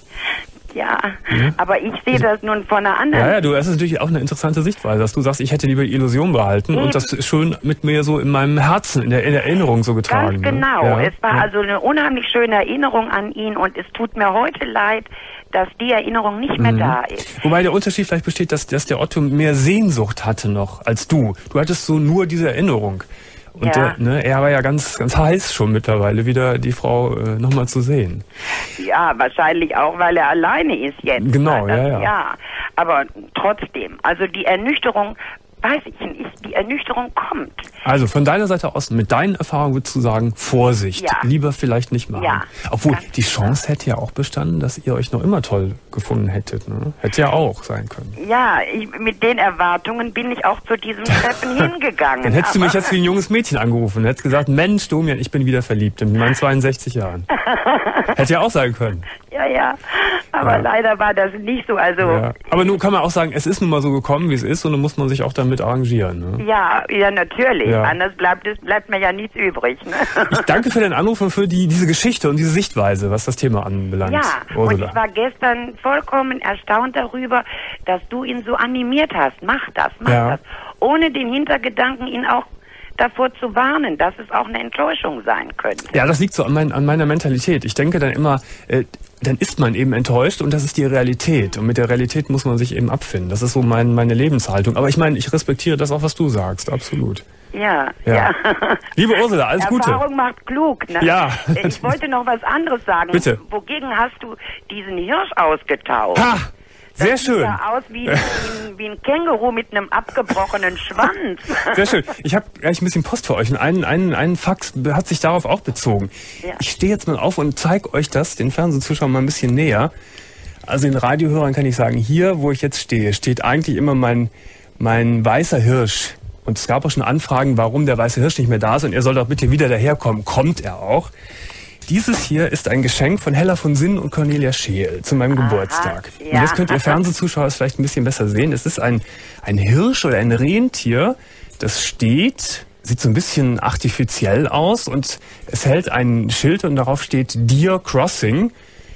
Ja, ja, aber ich sehe das nun von einer anderen... Ja, ja, du, das ist natürlich auch eine interessante Sichtweise, dass du sagst, ich hätte lieber die Illusion behalten Eben. und das ist schon mit mir so in meinem Herzen, in der, in der Erinnerung so getragen. Ganz genau, ne? ja, es war ja. also eine unheimlich schöne Erinnerung an ihn und es tut mir heute leid, dass die Erinnerung nicht mehr mhm. da ist. Wobei der Unterschied vielleicht besteht, dass, dass der Otto mehr Sehnsucht hatte noch als du. Du hattest so nur diese Erinnerung. Und ja. der, ne, er war ja ganz, ganz heiß schon mittlerweile, wieder die Frau äh, nochmal zu sehen. Ja, wahrscheinlich auch, weil er alleine ist jetzt. Genau, das, ja, ja. Ja, aber trotzdem, also die Ernüchterung, weiß ich nicht, die Ernüchterung kommt. Also von deiner Seite aus, mit deinen Erfahrungen würdest du sagen, Vorsicht, ja. lieber vielleicht nicht machen. Ja, Obwohl, die Chance hätte ja auch bestanden, dass ihr euch noch immer toll gefunden hättet. Ne? Hätte ja auch sein können. Ja, ich, mit den Erwartungen bin ich auch zu diesem Treffen hingegangen. Dann hättest du mich jetzt wie ein junges Mädchen angerufen und hättest gesagt, Mensch, Domian, ich bin wieder verliebt in meinen zweiundsechzig Jahren. Hätte ja auch sein können. Ja, ja, aber ja. leider war das nicht so. Also ja. Aber nun kann man auch sagen, es ist nun mal so gekommen, wie es ist und dann muss man sich auch damit arrangieren. Ne? Ja, ja, natürlich. Ja. Anders bleibt es bleibt mir ja nichts übrig. Ne? Ich danke für den Anruf und für die, diese Geschichte und diese Sichtweise, was das Thema anbelangt. Ja, Ursula. Und ich war gestern vollkommen erstaunt darüber, dass du ihn so animiert hast. Mach das, mach ja. das. Ohne den Hintergedanken, ihn auch davor zu warnen, dass es auch eine Enttäuschung sein könnte. Ja, das liegt so an, mein, an meiner Mentalität. Ich denke dann immer, äh, dann ist man eben enttäuscht und das ist die Realität. Und mit der Realität muss man sich eben abfinden. Das ist so mein, meine Lebenshaltung. Aber ich meine, ich respektiere das auch, was du sagst. Absolut. Ja, ja. ja. Liebe Ursula, alles Gute. Erfahrung macht klug, ne? Ja. Ich wollte noch was anderes sagen. Bitte. Wogegen hast du diesen Hirsch ausgetauscht? Ha! Sehr das schön. Sieht ja aus wie, wie, ein, wie ein Känguru mit einem abgebrochenen Schwanz. Sehr schön. Ich habe gleich ein bisschen Post für euch. Und einen, einen, einen Fax hat sich darauf auch bezogen. Ja. Ich stehe jetzt mal auf und zeige euch das, den Fernsehzuschauern mal ein bisschen näher. Also den Radiohörern kann ich sagen, hier, wo ich jetzt stehe, steht eigentlich immer mein, mein weißer Hirsch. Und es gab auch schon Anfragen, warum der weiße Hirsch nicht mehr da ist. Und er soll doch bitte wieder daherkommen. Kommt er auch. Dieses hier ist ein Geschenk von Hella von Sinnen und Cornelia Scheel zu meinem Aha, Geburtstag. Ja. Und jetzt könnt ihr Fernsehzuschauer es vielleicht ein bisschen besser sehen. Es ist ein, ein Hirsch oder ein Rentier, das steht, sieht so ein bisschen artifiziell aus und es hält ein Schild und darauf steht Deer Crossing.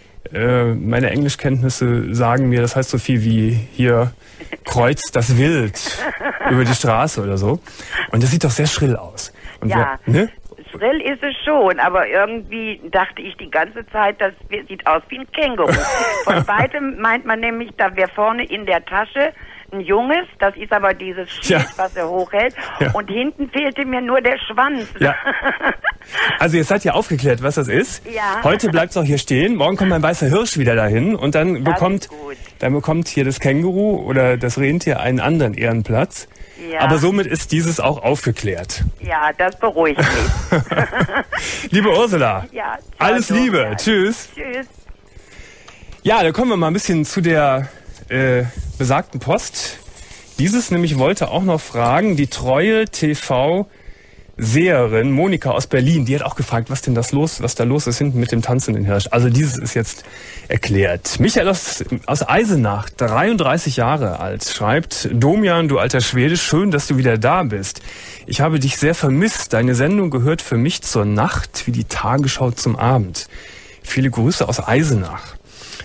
Äh, meine Englischkenntnisse sagen mir, das heißt so viel wie hier kreuzt das Wild über die Straße oder so. Und das sieht doch sehr schrill aus. Und ja. wer, ne? Schrill ist es schon, aber irgendwie dachte ich die ganze Zeit, das sieht aus wie ein Känguru. Von weitem meint man nämlich, da wäre vorne in der Tasche ein Junges, das ist aber dieses Schild, ja. was er hochhält, ja. und hinten fehlte mir nur der Schwanz. Ja. Also jetzt seid ihr aufgeklärt, was das ist. Ja. Heute bleibt es auch hier stehen, morgen kommt mein weißer Hirsch wieder dahin und dann das bekommt, dann bekommt hier das Känguru oder das Rentier einen anderen Ehrenplatz. Ja. Aber somit ist dieses auch aufgeklärt. Ja, das beruhigt mich. Liebe Ursula, ja, alles Liebe. Ja. Tschüss. Tschüss. Ja, dann kommen wir mal ein bisschen zu der äh, besagten Post. Dieses nämlich wollte auch noch fragen, die treue T V-Seherin Monika aus Berlin, die hat auch gefragt, was denn das los, was da los ist hinten mit dem tanzenden Hirsch. Also dieses ist jetzt erklärt. Michael aus, aus Eisenach, dreiunddreißig Jahre alt, schreibt: Domian, du alter Schwede, schön, dass du wieder da bist. Ich habe dich sehr vermisst. Deine Sendung gehört für mich zur Nacht wie die Tagesschau zum Abend. Viele Grüße aus Eisenach.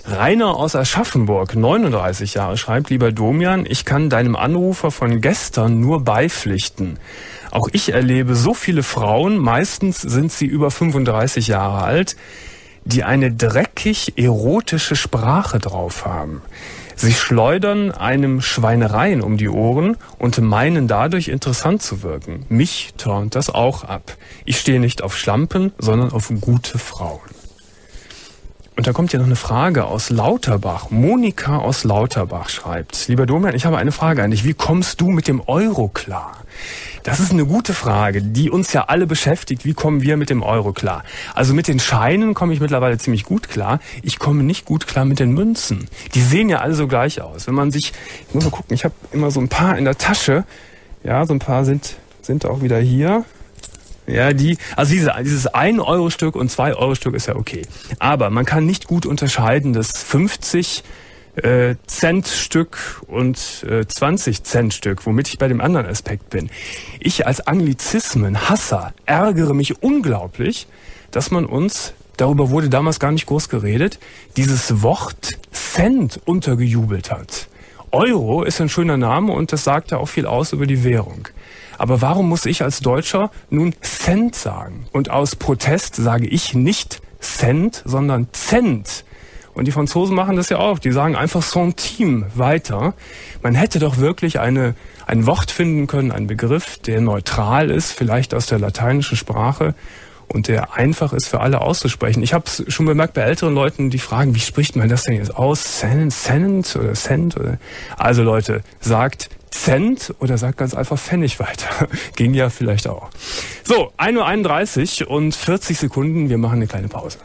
Rainer aus Aschaffenburg, neununddreißig Jahre, schreibt: Lieber Domian, ich kann deinem Anrufer von gestern nur beipflichten. Auch ich erlebe so viele Frauen, meistens sind sie über fünfunddreißig Jahre alt, die eine dreckig erotische Sprache drauf haben. Sie schleudern einem Schweinereien um die Ohren und meinen dadurch interessant zu wirken. Mich turnt das auch ab. Ich stehe nicht auf Schlampen, sondern auf gute Frauen. Und da kommt ja noch eine Frage aus Lauterbach. Monika aus Lauterbach schreibt: Lieber Domian, ich habe eine Frage an dich. Wie kommst du mit dem Euro klar? Das ist eine gute Frage, die uns ja alle beschäftigt. Wie kommen wir mit dem Euro klar? Also mit den Scheinen komme ich mittlerweile ziemlich gut klar. Ich komme nicht gut klar mit den Münzen. Die sehen ja alle so gleich aus. Wenn man sich, ich muss mal gucken, ich habe immer so ein paar in der Tasche. Ja, so ein paar sind, sind auch wieder hier. Ja, die, also diese, dieses ein Euro Stück und zwei Euro Stück ist ja okay. Aber man kann nicht gut unterscheiden, das fünfzig äh, Cent Stück und äh, zwanzig Cent Stück, womit ich bei dem anderen Aspekt bin. Ich als Anglizismen-Hasser ärgere mich unglaublich, dass man uns, darüber wurde damals gar nicht groß geredet, dieses Wort Cent untergejubelt hat. Euro ist ein schöner Name und das sagt ja auch viel aus über die Währung. Aber warum muss ich als Deutscher nun Cent sagen? Und aus Protest sage ich nicht Cent, sondern Cent. Und die Franzosen machen das ja auch. Die sagen einfach Centime weiter. Man hätte doch wirklich eine, ein Wort finden können, einen Begriff, der neutral ist, vielleicht aus der lateinischen Sprache und der einfach ist für alle auszusprechen. Ich habe es schon bemerkt bei älteren Leuten, die fragen, wie spricht man das denn jetzt aus? Cent, Cent oder Cent? Oder? Also Leute, sagt Cent oder sagt ganz einfach Pfennig weiter. Ging ja vielleicht auch. So, ein Uhr einunddreißig und vierzig Sekunden. Wir machen eine kleine Pause.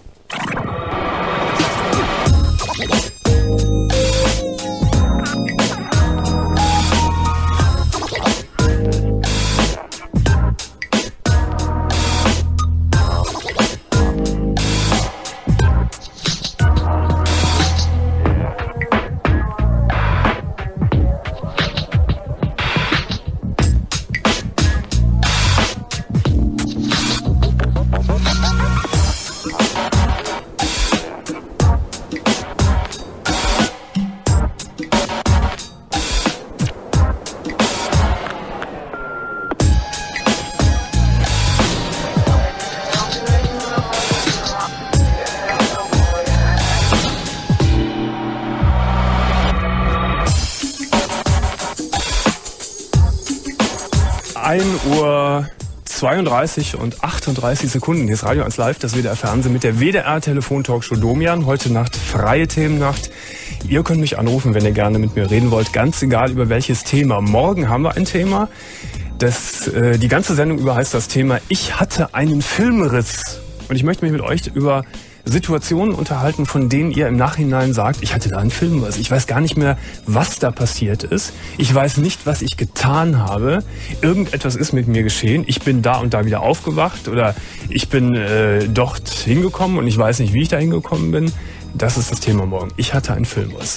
ein Uhr zweiunddreißig und achtunddreißig Sekunden. Hier ist Radio eins Live, das W D R Fernsehen mit der W D R Telefon-Talkshow Domian. Heute Nacht freie Themennacht. Ihr könnt mich anrufen, wenn ihr gerne mit mir reden wollt. Ganz egal, über welches Thema. Morgen haben wir ein Thema. Das, äh, die ganze Sendung über heißt das Thema Ich hatte einen Filmriss. Und ich möchte mich mit euch über Situationen unterhalten, von denen ihr im Nachhinein sagt, ich hatte da einen Filmriss. Ich weiß gar nicht mehr, was da passiert ist. Ich weiß nicht, was ich getan habe. Irgendetwas ist mit mir geschehen. Ich bin da und da wieder aufgewacht oder ich bin äh, dort hingekommen und ich weiß nicht, wie ich da hingekommen bin. Das ist das Thema morgen. Ich hatte einen Filmriss.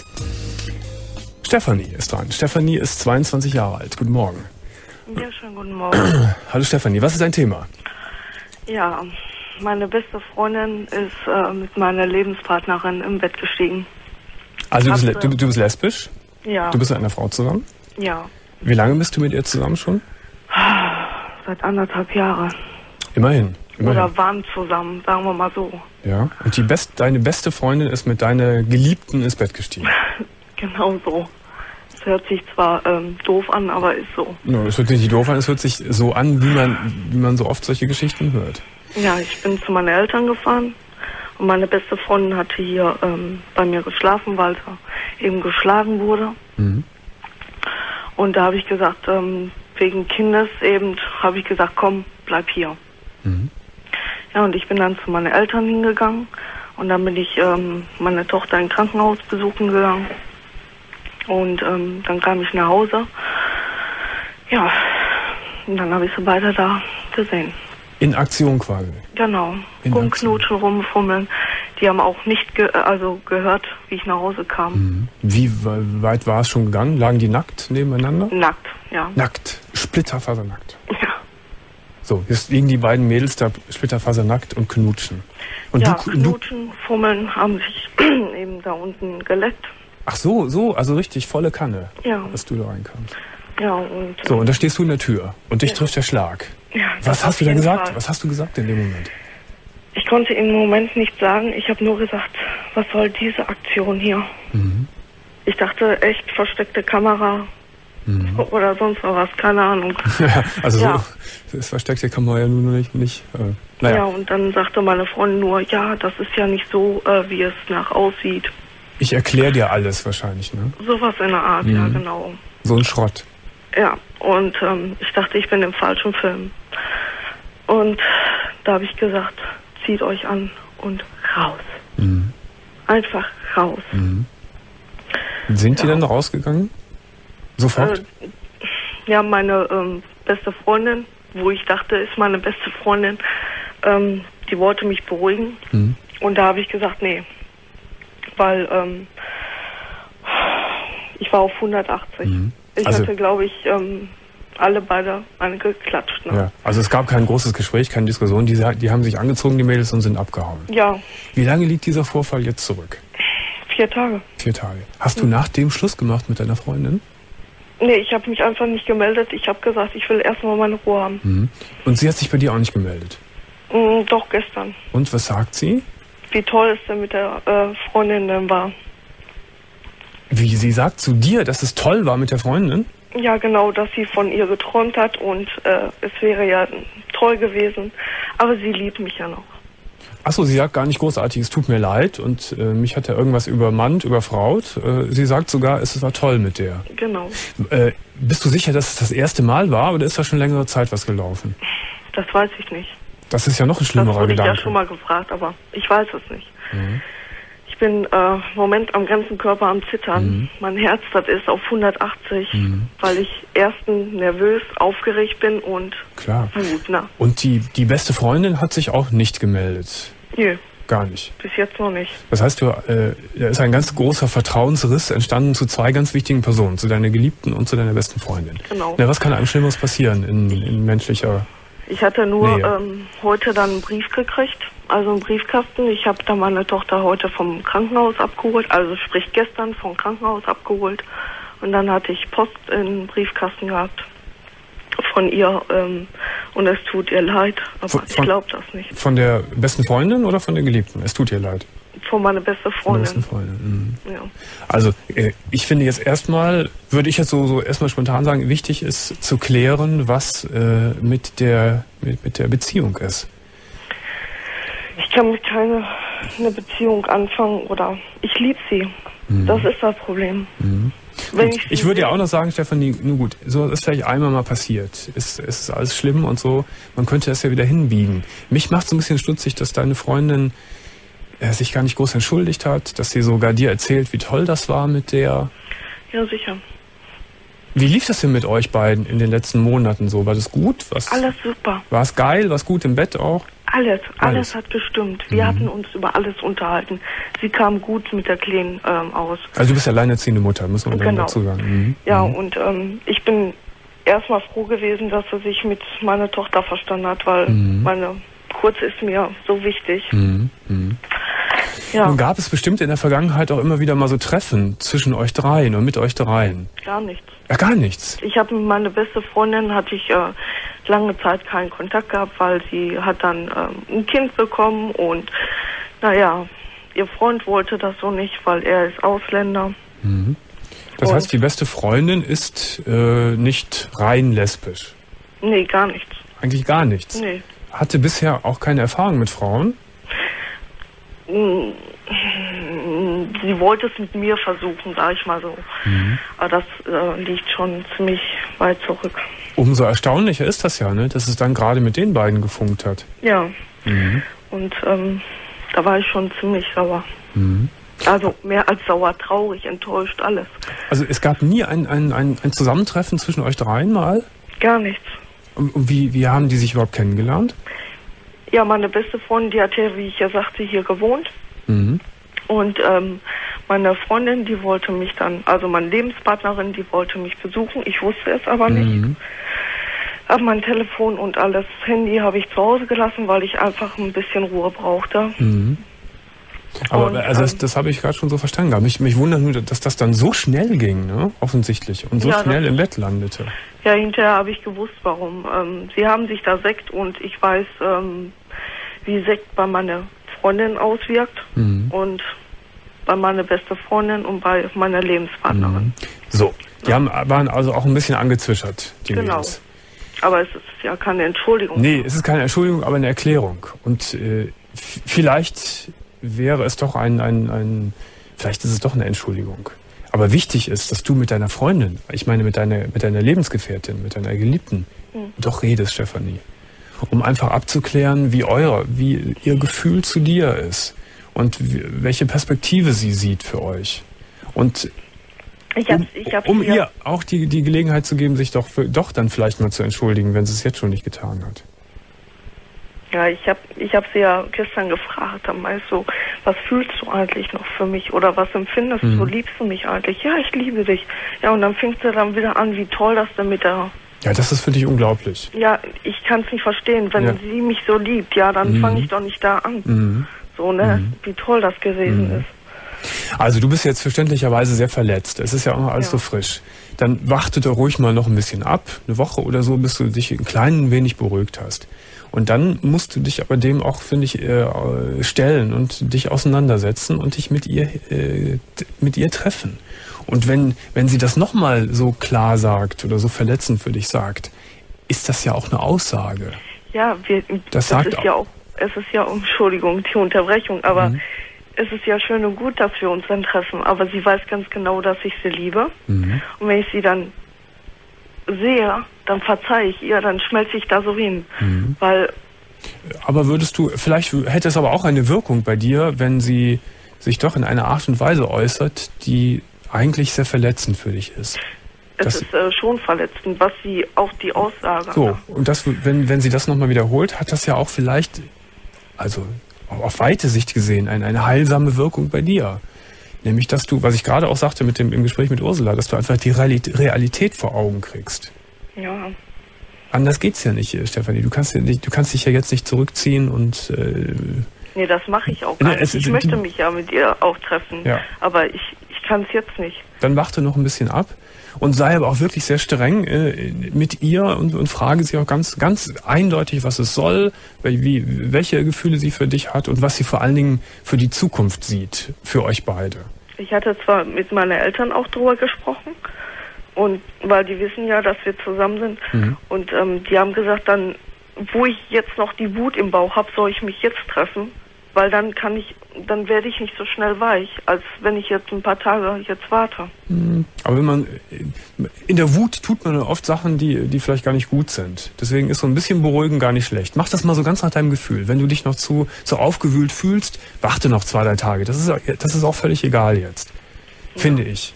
Stefanie ist dran. Stefanie ist zweiundzwanzig Jahre alt. Guten Morgen. Ja, schönen guten Morgen. Hallo Stefanie, was ist dein Thema? Ja, meine beste Freundin ist äh, mit meiner Lebenspartnerin im Bett gestiegen. Also du bist, du, du bist lesbisch? Ja. Du bist mit einer Frau zusammen? Ja. Wie lange bist du mit ihr zusammen schon? Seit anderthalb Jahren. Immerhin. Immerhin. Oder waren zusammen, sagen wir mal so. Ja. Und die best, deine beste Freundin ist mit deiner Geliebten ins Bett gestiegen? Genau so. Es hört sich zwar ähm, doof an, aber ist so. No, es hört sich nicht doof an, es hört sich so an, wie man, wie man so oft solche Geschichten hört. Ja, ich bin zu meinen Eltern gefahren und meine beste Freundin hatte hier ähm, bei mir geschlafen, weil sie eben geschlagen wurde. Mhm. Und da habe ich gesagt, ähm, wegen Kindes eben, habe ich gesagt, komm, bleib hier. Mhm. Ja, und ich bin dann zu meinen Eltern hingegangen und dann bin ich ähm, meine Tochter im Krankenhaus besuchen gegangen. Und ähm, dann kam ich nach Hause. Ja, und dann habe ich sie beide da gesehen. In Aktion quasi? Genau. Rumknutschen, rumfummeln. Die haben auch nicht ge also gehört, wie ich nach Hause kam. Mhm. Wie weit war es schon gegangen? Lagen die nackt nebeneinander? Nackt, ja. Nackt. Splitterfasernackt. Ja. So, jetzt liegen die beiden Mädels da splitterfasernackt und knutschen. Und ja, du, knutschen, du fummeln, haben sich eben da unten geleckt. Ach so, so, also richtig volle Kanne, ja. dass du da reinkamst. Ja, und... So, und da stehst du in der Tür und dich ja. trifft der Schlag. Ja, was hast du da gesagt? Fall. Was hast du gesagt in dem Moment? Ich konnte im Moment nicht sagen. Ich habe nur gesagt, was soll diese Aktion hier? Mhm. Ich dachte echt, versteckte Kamera mhm. oder sonst was, keine Ahnung. Ja, also ja. so das versteckte Kamera ja nun nicht. nicht äh, naja. Ja, und dann sagte meine Freundin nur, ja, das ist ja nicht so, äh, wie es nach aussieht. Ich erkläre dir alles wahrscheinlich, ne? Sowas in der Art, mhm. ja, genau. So ein Schrott. Ja, und ähm, ich dachte, ich bin im falschen Film. Und da habe ich gesagt, zieht euch an und raus. Mhm. Einfach raus. Mhm. Sind die ja. dann rausgegangen? Sofort? Äh, ja, meine ähm, beste Freundin, wo ich dachte, ist meine beste Freundin, ähm, die wollte mich beruhigen. Mhm. Und da habe ich gesagt, nee. Weil ähm, ich war auf hundertachtzig. Mhm. Ich also, hatte, glaube ich, ähm, alle beide eine geklatscht. Ne? Ja, also es gab kein großes Gespräch, keine Diskussion. Die, die haben sich angezogen, die Mädels, und sind abgehauen. Ja. Wie lange liegt dieser Vorfall jetzt zurück? Vier Tage. Vier Tage. Hast du nach dem Schluss gemacht mit deiner Freundin? Nee, ich habe mich einfach nicht gemeldet. Ich habe gesagt, ich will erstmal meine Ruhe haben. Mhm. Und sie hat sich bei dir auch nicht gemeldet? Mhm, doch, gestern. Und was sagt sie? Wie toll es denn mit der äh, Freundin denn war. Wie, sie sagt zu dir, dass es toll war mit der Freundin? Ja, genau, dass sie von ihr geträumt hat und äh, es wäre ja toll gewesen. Aber sie liebt mich ja noch. Achso, sie sagt gar nicht großartig, es tut mir leid und äh, mich hat ja irgendwas übermannt, überfraut. Äh, sie sagt sogar, es war toll mit der. Genau. Äh, bist du sicher, dass es das erste Mal war oder ist da schon längere Zeit was gelaufen? Das weiß ich nicht. Das ist ja noch ein schlimmerer Gedanke. Das wurde ich ja schon mal gefragt, aber ich weiß es nicht. Mhm. Ich bin äh, im Moment am ganzen Körper am Zittern. Mhm. Mein Herz, das ist auf hundertachtzig, mhm. weil ich erstens nervös, aufgeregt bin und klar. Wut. Ne? Und die, die beste Freundin hat sich auch nicht gemeldet? Nö. Gar nicht? Bis jetzt noch nicht. Das heißt, du, äh, da ist ein ganz großer Vertrauensriss entstanden zu zwei ganz wichtigen Personen, zu deiner Geliebten und zu deiner besten Freundin. Genau. Na, was kann einem Schlimmeres passieren in, in menschlicher Ich hatte nur ähm, heute dann einen Brief gekriegt, also einen Briefkasten. Ich habe dann meine Tochter heute vom Krankenhaus abgeholt, also sprich gestern vom Krankenhaus abgeholt. Und dann hatte ich Post in den Briefkasten gehabt von ihr ähm, und es tut ihr leid, aber von, ich glaube das nicht. Von der besten Freundin oder von der Geliebten? Es tut ihr leid. Von meiner besten Freundin. Besten Freundin. Mhm. Ja. Also äh, ich finde jetzt erstmal, würde ich jetzt so, so erstmal spontan sagen, wichtig ist zu klären, was äh, mit der mit, mit der Beziehung ist. Ich kann mit keiner eine Beziehung anfangen oder ich liebe sie. Mhm. Das ist das Problem. Mhm. Wenn ich ich würde ja auch noch sagen, Stefanie, nur gut, so ist vielleicht einmal mal passiert. Ist, ist alles schlimm und so. Man könnte das ja wieder hinbiegen. Mich macht so ein bisschen stutzig, dass deine Freundin äh, sich gar nicht groß entschuldigt hat, dass sie sogar dir erzählt, wie toll das war mit der. Ja, sicher. Wie lief das denn mit euch beiden in den letzten Monaten so? War das gut? Was, alles super. War es geil? War es gut im Bett auch? Alles, alles, alles hat gestimmt. Wir mhm. hatten uns über alles unterhalten. Sie kam gut mit der Kleinen ähm, aus. Also du bist alleinerziehende Mutter, muss man genau. dann dazu sagen. Mhm. Ja, mhm. und ähm, ich bin erstmal froh gewesen, dass sie sich mit meiner Tochter verstanden hat, weil mhm. meine Kurz ist mir so wichtig. Mhm. Mhm. Ja. Nun gab es bestimmt in der Vergangenheit auch immer wieder mal so Treffen zwischen euch dreien und mit euch dreien. Gar nichts. Ja, gar nichts. Ich habe mit meiner beste Freundin, hatte ich äh, lange Zeit keinen Kontakt gehabt, weil sie hat dann ähm, ein Kind bekommen und naja, ihr Freund wollte das so nicht, weil er ist Ausländer. Mhm. Das und heißt, die beste Freundin ist äh, nicht rein lesbisch? Nee, gar nichts. Eigentlich gar nichts? Nee. Hatte bisher auch keine Erfahrung mit Frauen? Sie wollte es mit mir versuchen, sag ich mal so. Mhm. Aber das äh, liegt schon ziemlich weit zurück. Umso erstaunlicher ist das ja, ne, dass es dann gerade mit den beiden gefunkt hat. Ja. Mhm. Und ähm, da war ich schon ziemlich sauer. Mhm. Also mehr als sauer, traurig, enttäuscht, alles. Also es gab nie ein, ein, ein, ein Zusammentreffen zwischen euch dreien mal? Gar nichts. Und, und wie, wie haben die sich überhaupt kennengelernt? Ja, meine beste Freundin, die hat ja, wie ich ja sagte, hier gewohnt. Mhm. Und ähm, meine Freundin, die wollte mich dann, also meine Lebenspartnerin, die wollte mich besuchen. Ich wusste es aber nicht. Mhm. Aber mein Telefon und alles, Handy habe ich zu Hause gelassen, weil ich einfach ein bisschen Ruhe brauchte. Mhm. Aber und, also das, das habe ich gerade schon so verstanden gehabt. Mich, mich wundert nur, dass das dann so schnell ging, ne? Offensichtlich. Und so ja, schnell im Bett landete. Ja, hinterher habe ich gewusst, warum. Ähm, sie haben sich da Sekt und ich weiß, ähm, wie Sekt bei meiner Freundin auswirkt mhm. und bei meiner beste Freundin und bei meiner Lebenspartnerin. Mhm. So, die ja. haben, waren also auch ein bisschen angezwischert, die Genau. Mädels. Aber es ist ja keine Entschuldigung. Nee, es ist keine Entschuldigung, aber eine Erklärung. Und äh, f- vielleicht wäre es doch ein, ein, ein, vielleicht ist es doch eine Entschuldigung. Aber wichtig ist, dass du mit deiner Freundin, ich meine mit deiner, mit deiner Lebensgefährtin, mit deiner Geliebten, hm. doch redest, Stefanie. Um einfach abzuklären, wie eure, wie ihr Gefühl zu dir ist und wie, welche Perspektive sie sieht für euch. Und ich hab's, ich hab's um, um ihr auch die, die Gelegenheit zu geben, sich doch, für, doch dann vielleicht mal zu entschuldigen, wenn sie es jetzt schon nicht getan hat. Ja, ich habe ich hab sie ja gestern gefragt, dann meinst du, was fühlst du eigentlich noch für mich oder was empfindest mhm. du, liebst du mich eigentlich? Ja, ich liebe dich. Ja, und dann fängst du dann wieder an, wie toll das denn mit der... Ja, das ist für dich unglaublich. Ja, ich kann es nicht verstehen, wenn ja. sie mich so liebt, ja, dann mhm. fange ich doch nicht da an. Mhm. So, ne, mhm. wie toll das gewesen mhm. ist. Also du bist jetzt verständlicherweise sehr verletzt. Es ist ja auch noch alles ja. so frisch. Dann warte doch ruhig mal noch ein bisschen ab, eine Woche oder so, bis du dich ein klein wenig beruhigt hast. Und dann musst du dich aber dem auch, finde ich, äh, stellen und dich auseinandersetzen und dich mit ihr, äh, mit ihr treffen. Und wenn, wenn sie das nochmal so klar sagt oder so verletzend für dich sagt, ist das ja auch eine Aussage. Ja, wir, das, das sagt ist ja auch, es ist ja, Entschuldigung, die Unterbrechung, aber mhm. es ist ja schön und gut, dass wir uns dann treffen, aber sie weiß ganz genau, dass ich sie liebe. Mhm. Und wenn ich sie dann sehe, dann verzeihe ich ihr, dann schmelze ich da so hin. Mhm. Weil. Aber würdest du, vielleicht hätte es aber auch eine Wirkung bei dir, wenn sie sich doch in einer Art und Weise äußert, die eigentlich sehr verletzend für dich ist. Es das ist äh, schon verletzend, was sie auch die Aussage. So, und das, wenn, wenn sie das nochmal wiederholt, hat das ja auch vielleicht, also auf weite Sicht gesehen, eine, eine heilsame Wirkung bei dir. Nämlich, dass du, was ich gerade auch sagte mit dem, im Gespräch mit Ursula, dass du einfach die Realität vor Augen kriegst. Ja. Anders geht's ja nicht, Stefanie. Du kannst, ja nicht, du kannst dich ja jetzt nicht zurückziehen und... Äh, nee, das mache ich auch gar nicht. Ich möchte mich ja mit ihr auch treffen, ja. aber ich, ich kann es jetzt nicht. Dann warte noch ein bisschen ab und sei aber auch wirklich sehr streng äh, mit ihr und, und frage sie auch ganz, ganz eindeutig, was es soll, wie, welche Gefühle sie für dich hat und was sie vor allen Dingen für die Zukunft sieht, für euch beide. Ich hatte zwar mit meinen Eltern auch drüber gesprochen, und weil die wissen ja, dass wir zusammen sind, mhm. und ähm, die haben gesagt, dann, wo ich jetzt noch die Wut im Bauch habe, soll ich mich jetzt treffen, weil dann kann ich, dann werde ich nicht so schnell weich, als wenn ich jetzt ein paar Tage jetzt warte. Aber wenn man, in der Wut tut man oft Sachen, die, die vielleicht gar nicht gut sind. Deswegen ist so ein bisschen beruhigen gar nicht schlecht. Mach das mal so ganz nach deinem Gefühl. Wenn du dich noch zu, zu aufgewühlt fühlst, warte noch zwei, drei Tage. Das ist, das ist auch völlig egal jetzt, ja. finde ich.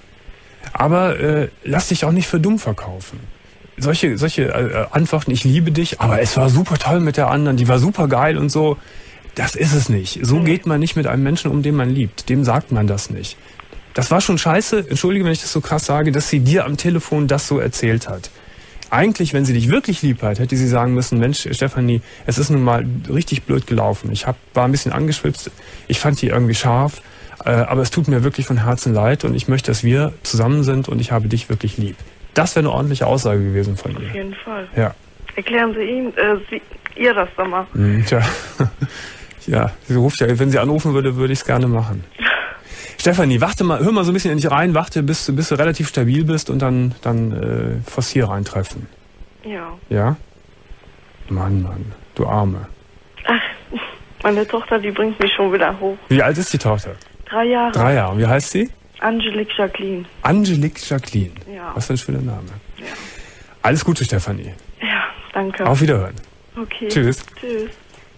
Aber äh, lass dich auch nicht für dumm verkaufen. Solche, solche äh, Antworten, ich liebe dich, aber es war super toll mit der anderen, die war super geil und so. Das ist es nicht. So geht man nicht mit einem Menschen um, den man liebt. Dem sagt man das nicht. Das war schon scheiße, entschuldige, wenn ich das so krass sage, dass sie dir am Telefon das so erzählt hat. Eigentlich, wenn sie dich wirklich lieb hat, hätte sie sagen müssen, Mensch, Stefanie, es ist nun mal richtig blöd gelaufen. Ich hab, war ein bisschen angeschwipst, ich fand die irgendwie scharf, äh, aber es tut mir wirklich von Herzen leid und ich möchte, dass wir zusammen sind und ich habe dich wirklich lieb. Das wäre eine ordentliche Aussage gewesen von ihr. Auf jeden Fall. Ja. Erklären Sie ihm, äh, Sie, ihr das doch mal. Hm, tja. Ja, sie ruft ja, wenn sie anrufen würde, würde ich es gerne machen. Stefanie, warte mal, hör mal so ein bisschen in dich rein, warte, bis, bis du relativ stabil bist und dann, dann äh, forcier reintreffen. Ja. Ja? Mann, Mann, du Arme. Ach, meine Tochter, die bringt mich schon wieder hoch. Wie alt ist die Tochter? Drei Jahre. Drei Jahre. Und wie heißt sie? Angelique Jacqueline. Angelique Jacqueline. Ja. Was für ein schöner Name. Ja. Alles Gute, Stefanie. Ja, danke. Auf Wiederhören. Okay. Tschüss. Tschüss.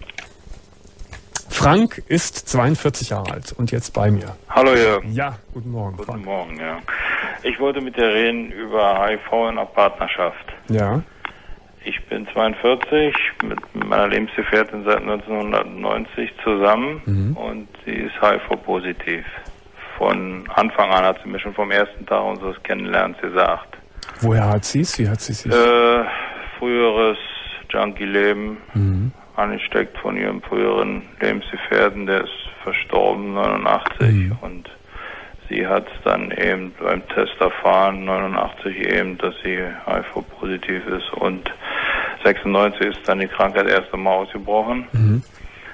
Frank ist zweiundvierzig Jahre alt und jetzt bei mir. Hallo Jürgen. Ja, guten Morgen. Guten Frank. Morgen, ja. Ich wollte mit dir reden über H I V in der Partnerschaft. Ja. Ich bin zweiundvierzig, mit meiner Lebensgefährtin seit neunzehnhundertneunzig zusammen mhm. und sie ist H I V-positiv. Von Anfang an hat sie mir schon vom ersten Tag unseres Kennenlernens gesagt. Woher hat sie es? Wie hat sie es? Äh, früheres Junkie-Leben. Mhm. Angesteckt von ihrem früheren Lebensgefährten, der ist verstorben, neunundachtzig. Mhm. Und sie hat dann eben beim Test erfahren, neunundachtzig eben, dass sie H I V-positiv ist. Und sechsundneunzig ist dann die Krankheit erst einmal ausgebrochen. Mhm.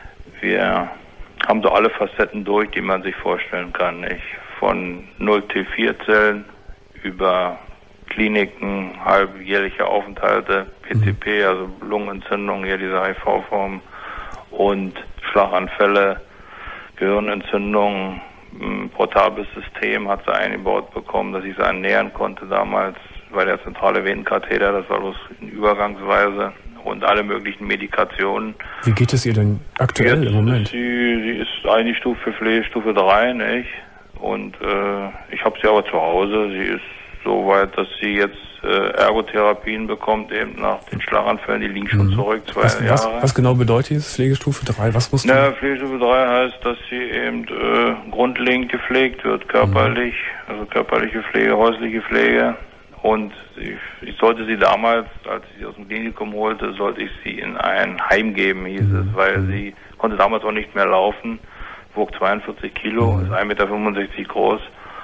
Wir haben so alle Facetten durch, die man sich vorstellen kann. Nicht? Von null T vier Zellen über Kliniken, halbjährliche Aufenthalte, P T P, also Lungenentzündung, hier diese H I V-Form und Schlaganfälle, Gehirnentzündung, ein portables System hat sie eingebaut bekommen, dass ich sie annähern konnte damals bei der zentrale Venenkatheter, das war bloß in Übergangsweise und alle möglichen Medikationen. Wie geht es ihr denn aktuell Jetzt im Moment? Ist sie, sie ist eigentlich Stufe Pflege, Stufe drei, nicht? Und äh, ich habe sie aber zu Hause. Sie ist so weit, dass sie jetzt äh, Ergotherapien bekommt, eben nach den Schlaganfällen. Die liegen schon mhm. zurück, zwei was, Jahre. Was, was genau bedeutet dieses Pflegestufe drei? Was musst du? Na, Pflegestufe drei heißt, dass sie eben äh, grundlegend gepflegt wird, körperlich, mhm. also körperliche Pflege, häusliche Pflege. Und ich, ich sollte sie damals, als ich sie aus dem Klinikum holte, sollte ich sie in ein Heim geben, hieß mhm. es, weil mhm. sie konnte damals auch nicht mehr laufen, wog zweiundvierzig Kilo, mhm. ist ein Meter fünfundsechzig groß.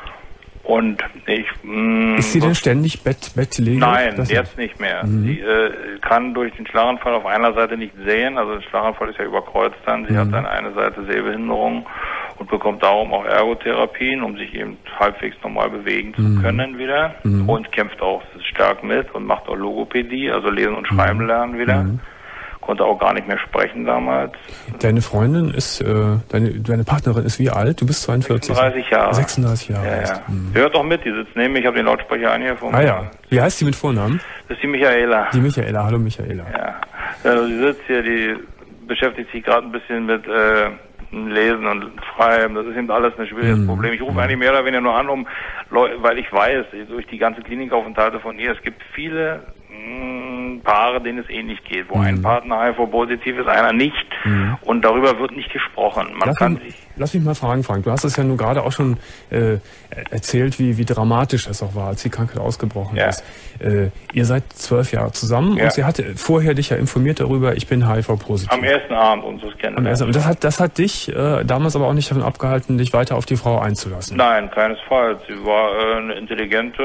Und ich... Mh, ist sie denn ständig Bett, Bettlägerig? Nein, das jetzt nicht mehr. Mhm. Sie äh, kann durch den Schlaganfall auf einer Seite nicht sehen, also der Schlaganfall ist ja überkreuzt dann, sie mhm. hat dann eine Seite Sehbehinderung und bekommt darum auch Ergotherapien, um sich eben halbwegs normal bewegen zu mhm. können wieder mhm. und kämpft auch stark mit und macht auch Logopädie, also Lesen und Schreiben mhm. lernen wieder. Mhm. Konnte auch gar nicht mehr sprechen damals. Deine Freundin ist, äh, deine, deine Partnerin ist wie alt? Du bist zweiundvierzig? sechsunddreißig Jahre. sechsunddreißig Jahre ja, alt. Ja. Mhm. Sie hört auch mit, die sitzt neben mir, ich habe den Lautsprecher an hier vor mir. Ah ja. Wie heißt sie mit Vornamen? Das ist die Michaela. Die Michaela, hallo Michaela. Ja. Also sie sitzt hier, die beschäftigt sich gerade ein bisschen mit äh, Lesen und Schreiben. Das ist eben alles ein schwieriges mhm. Problem. Ich rufe eigentlich mehr oder weniger nur an, um Leute, weil ich weiß, durch die ganze Klinikaufenthalte von ihr, es gibt viele mh, Paare, denen es ähnlich geht, wo mhm. ein Partner H I V-positiv ist, einer nicht. Mhm. Und darüber wird nicht gesprochen. Man lass, kann mich, sich lass mich mal fragen, Frank. Du hast es ja nun gerade auch schon äh, erzählt, wie, wie dramatisch es auch war, als die Krankheit ausgebrochen ja. ist. Äh, ihr seid zwölf Jahre zusammen ja. und sie hatte vorher dich ja informiert darüber, ich bin H I V-positiv. Am ersten Abend unseres Kennenlernens. Und das hat, das hat dich äh, damals aber auch nicht davon abgehalten, dich weiter auf die Frau einzulassen? Nein, keinesfalls. Sie war äh, eine intelligente,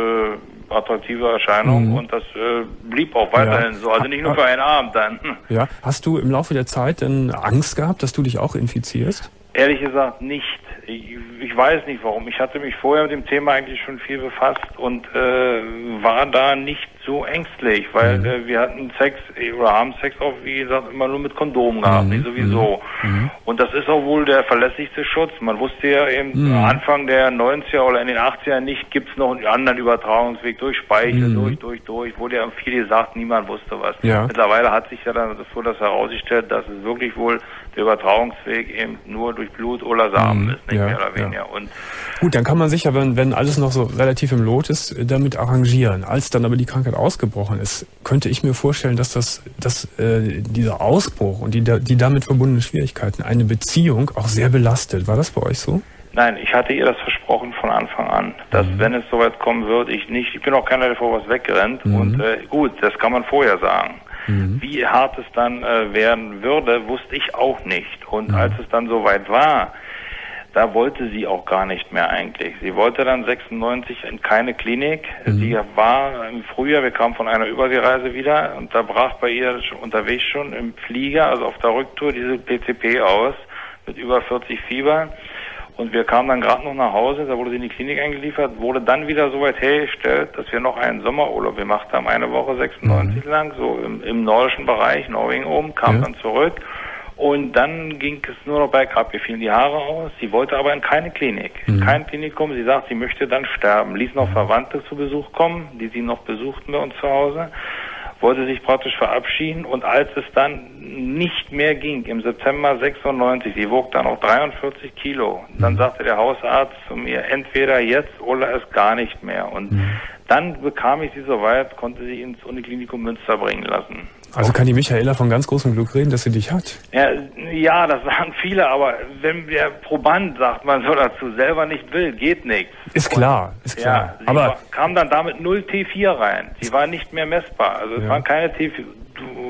äh, attraktive Erscheinung mhm. und das äh, blieb auch weiterhin ja. so. Also nicht nur für einen Abend dann. Ja. Hast du im Laufe der Zeit denn Angst gehabt, dass du dich auch infizierst? Ehrlich gesagt nicht. Ich, ich weiß nicht warum. Ich hatte mich vorher mit dem Thema eigentlich schon viel befasst und äh, war da nicht so ängstlich, weil mhm. äh, wir hatten Sex oder haben Sex auch, wie gesagt, immer nur mit Kondom gehabt, mhm. sowieso. Mhm. Und das ist auch wohl der verlässlichste Schutz. Man wusste ja eben mhm. Anfang der neunziger oder in den achtziger nicht, gibt es noch einen anderen Übertragungsweg durch Speichel, mhm. durch, durch, durch. Wurde ja viel gesagt, niemand wusste was. Ja. Mittlerweile hat sich ja dann so das herausgestellt, dass es wirklich wohl der Übertragungsweg eben nur durch Blut oder Samen mhm. ist, nicht ja, mehr oder weniger. Ja. Und gut, dann kann man sich ja, wenn, wenn alles noch so relativ im Lot ist, damit arrangieren. Als dann aber die Krankheit ausgebrochen ist, könnte ich mir vorstellen, dass das, dass äh, dieser Ausbruch und die, die damit verbundenen Schwierigkeiten eine Beziehung auch sehr belastet. War das bei euch so? Nein, ich hatte ihr das versprochen von Anfang an, dass mhm. wenn es soweit kommen wird, ich nicht, ich bin auch keiner, der vor was wegrennt mhm. und äh, gut, das kann man vorher sagen. Mhm. Wie hart es dann äh, werden würde, wusste ich auch nicht. Und mhm. als es dann soweit war, da wollte sie auch gar nicht mehr eigentlich. Sie wollte dann sechsundneunzig in keine Klinik. Mhm. Sie war im Frühjahr, wir kamen von einer Überseereise wieder und da brach bei ihr unterwegs schon im Flieger, also auf der Rücktour, diese P C P aus mit über vierzig Fieber. Und wir kamen dann gerade noch nach Hause, da wurde sie in die Klinik eingeliefert, wurde dann wieder so weit hergestellt, dass wir noch einen Sommerurlaub gemacht haben, eine Woche sechsundneunzig mhm. lang, so im, im nordischen Bereich, Norwegen oben, kam ja. dann zurück. Und dann ging es nur noch bergab, ihr fielen die Haare aus. Sie wollte aber in keine Klinik, in mhm. kein Klinikum. Sie sagt, sie möchte dann sterben. Ließ noch Verwandte zu Besuch kommen, die sie noch besuchten bei uns zu Hause. Wollte sich praktisch verabschieden. Und als es dann nicht mehr ging, im September sechsundneunzig, sie wog dann noch dreiundvierzig Kilo. Dann sagte der Hausarzt zu mir, entweder jetzt oder es gar nicht mehr. Und mhm. dann bekam ich sie soweit, konnte sie ins Uniklinikum Münster bringen lassen. Also kann die Michaela von ganz großem Glück reden, dass sie dich hat? Ja, ja, das sagen viele, aber wenn der Proband, sagt man so dazu, selber nicht will, geht nichts. Ist klar, ist klar. Ja, sie aber war, kam dann damit null T vier rein. Sie war nicht mehr messbar. Also es ja. waren keine T vier. Du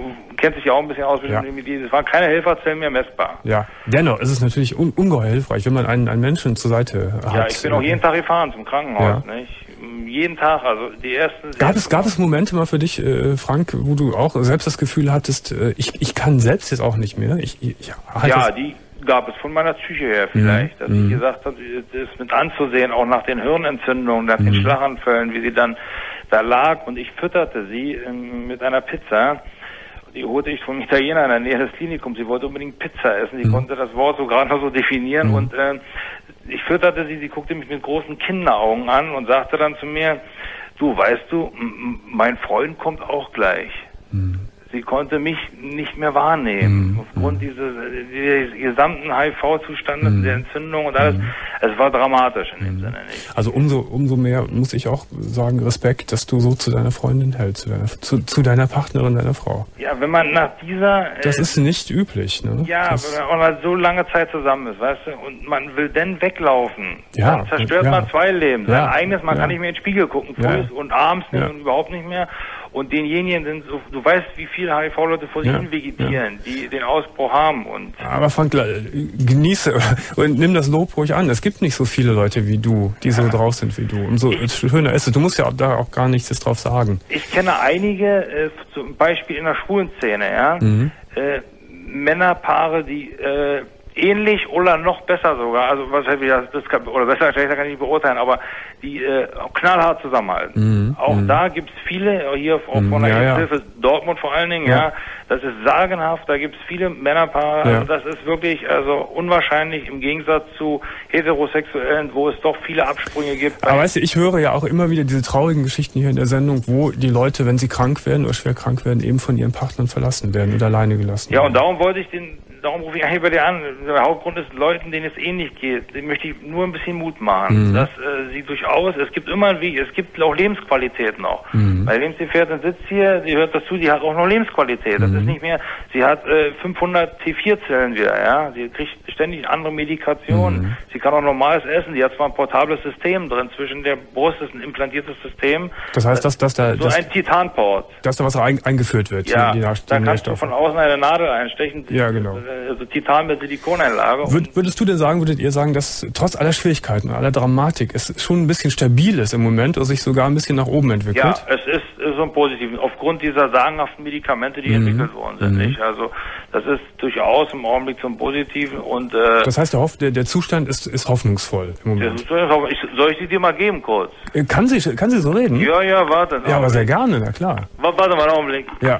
kennt sich ja auch ein bisschen aus mit Ja. dem Medizin. Es waren keine Helferzellen mehr messbar. Ja, dennoch ist es natürlich un ungeheuer hilfreich, wenn man einen, einen Menschen zur Seite hat. Ja, ich bin auch jeden Tag gefahren zum Krankenhaus, Ja. nicht? Jeden Tag, also die ersten... Gab es, gab es Momente mal für dich, äh, Frank, wo du auch selbst das Gefühl hattest, äh, ich, ich kann selbst jetzt auch nicht mehr? Ich, ich, ich halt Ja, das, die gab es von meiner Psyche her vielleicht, dass Mhm. ich gesagt habe, das mit anzusehen, auch nach den Hirnentzündungen, nach den Mhm. Schlaganfällen, wie sie dann da lag und ich fütterte sie ähm, mit einer Pizza. Die holte ich vom Italiener in der Nähe des Klinikums. Sie wollte unbedingt Pizza essen. Sie Mhm. konnte das Wort so gerade noch so definieren Mhm. und äh, ich fütterte sie, sie guckte mich mit großen Kinderaugen an und sagte dann zu mir, du, weißt du, m- mein Freund kommt auch gleich. Mhm. Sie konnte mich nicht mehr wahrnehmen, Mhm. aufgrund dieses, dieses gesamten H I V-Zustandes, Mhm. der Entzündung und alles. Es war dramatisch in dem Mhm. Sinne nicht. Also umso, umso mehr muss ich auch sagen, Respekt, dass du so zu deiner Freundin hältst, zu deiner, zu, zu deiner Partnerin, deiner Frau. Ja, wenn man nach dieser... Das äh, ist nicht üblich, ne? Ja, das, wenn man auch mal so lange Zeit zusammen ist, weißt du, und man will dann weglaufen. Ja, Dann zerstört ja. man zwei Leben. Ja, Sein eigenes, man ja. kann nicht mehr in den Spiegel gucken, früh Ja. und abends nicht Ja. und überhaupt nicht mehr. Und denjenigen sind so, du weißt, wie viele H I V-Leute vor sich Ja, hin vegetieren, die den Ausbruch haben und... Aber Frank, genieße und nimm das Lob ruhig an. Es gibt nicht so viele Leute wie du, die so drauf sind wie du. Umso schöner ist es. Du musst ja da auch gar nichts drauf sagen. Ich kenne einige, äh, zum Beispiel in der schwulen Szene, ja, Mhm. äh, Männerpaare, die äh, ähnlich oder noch besser sogar, also was heißt das, das kann, oder besser, schlechter kann ich nicht beurteilen, aber die äh, auch knallhart zusammenhalten. Mhm. Auch Mhm. da gibt's viele, hier auch von Mhm. der Ja, ja. Hilfe Dortmund vor allen Dingen, Ja. ja. Das ist sagenhaft, da gibt's viele Männerpaare, Ja. also das ist wirklich also unwahrscheinlich im Gegensatz zu Heterosexuellen, wo es doch viele Absprünge gibt. Aber weißt du, ich höre ja auch immer wieder diese traurigen Geschichten hier in der Sendung, wo die Leute, wenn sie krank werden oder schwer krank werden, eben von ihren Partnern verlassen werden oder alleine gelassen Ja, werden. und darum wollte ich den, darum rufe ich eigentlich bei dir an. Der Hauptgrund ist, Leuten, denen es ähnlich geht, denen möchte ich nur ein bisschen Mut machen. Mhm. Dass äh, sie durchaus, es gibt immer einen Weg, es gibt auch Lebensqualität noch. Mhm. Meine Lebensgefährtin sitzt hier, sie hört dazu, die hat auch noch Lebensqualität. Das Mhm. ist nicht mehr, sie hat äh, fünfhundert T vier Zellen wieder, ja. Sie kriegt ständig andere Medikationen. Mhm. Sie kann auch normales essen. Sie hat zwar ein portables System drin, zwischen der Brust ist ein implantiertes System. Das heißt, dass, dass, da, So dass, ein Titanport. dass da was ein, eingeführt wird. Ja, die, die, die da kannst du Nährstoffe. von außen eine Nadel einstechen. Ja, genau. Also Titan mit Silikoneinlage. Würd, würdest du denn sagen, würdet ihr sagen, dass trotz aller Schwierigkeiten, aller Dramatik, es schon ein bisschen stabil ist im Moment oder sich sogar ein bisschen nach oben entwickelt? Ja, es ist äh, so ein Positiven. Aufgrund dieser sagenhaften Medikamente, die Mhm. entwickelt worden sind, Mhm. nicht? Also das ist durchaus im Augenblick zum Positiven und äh, Das heißt, der, Hoff, der, der Zustand ist, ist hoffnungsvoll im das Moment. ist, ich, soll ich sie dir mal geben kurz? Äh, Kann sie, kann sie so reden? Ja, ja, warte. Ja, aber sehr gerne, na klar. Warte, warte mal einen Augenblick. Ja.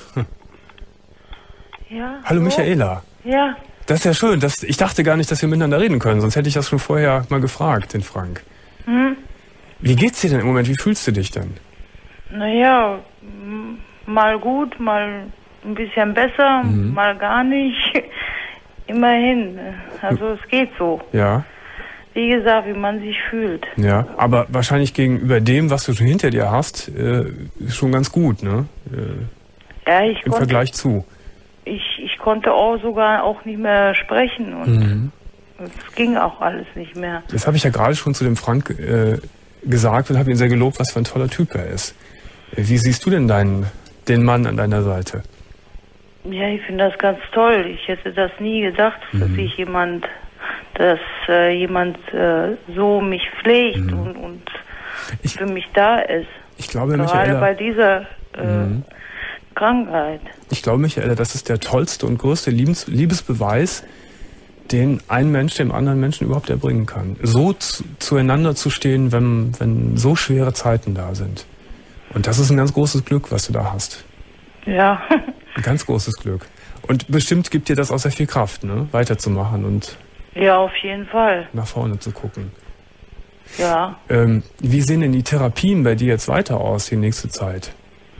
Ja. Hallo so? Michaela. Ja. Das ist ja schön. Das, ich dachte gar nicht, dass wir miteinander reden können, sonst hätte ich das schon vorher mal gefragt, den Frank. Hm? Wie geht's dir denn im Moment? Wie fühlst du dich denn? Naja, m- mal gut, mal ein bisschen besser, Mhm. mal gar nicht. Immerhin. Also es geht so. Ja, Wie gesagt, wie man sich fühlt. ja. Aber wahrscheinlich gegenüber dem, was du schon hinter dir hast, äh, schon ganz gut, ne? Äh, Ja, ich Im konnte, Vergleich zu. ich, ich konnte auch sogar auch nicht mehr sprechen und Mhm. es ging auch alles nicht mehr. Das habe ich ja gerade schon zu dem Frank äh, gesagt und habe ihn sehr gelobt, was für ein toller Typ er ist. Äh, Wie siehst du denn deinen, den Mann an deiner Seite? Ja, ich finde das ganz toll. Ich hätte das nie gedacht, dass Mhm. ich jemand, dass äh, jemand äh, so mich pflegt Mhm. und, und Ich- für mich da ist. Ich glaube, Gerade Michaela, bei dieser äh, Mhm. Krankheit. ich glaube, Michaela, das ist der tollste und größte Liebes Liebesbeweis, den ein Mensch dem anderen Menschen überhaupt erbringen kann. So zu, zueinander zu stehen, wenn, wenn so schwere Zeiten da sind. Und das ist ein ganz großes Glück, was du da hast. Ja, Ein ganz großes Glück. Und bestimmt gibt dir das auch sehr viel Kraft, ne? Weiterzumachen und ja, auf jeden Fall. nach vorne zu gucken. Ja. Ähm, wie sehen denn die Therapien bei dir jetzt weiter aus, die nächste Zeit?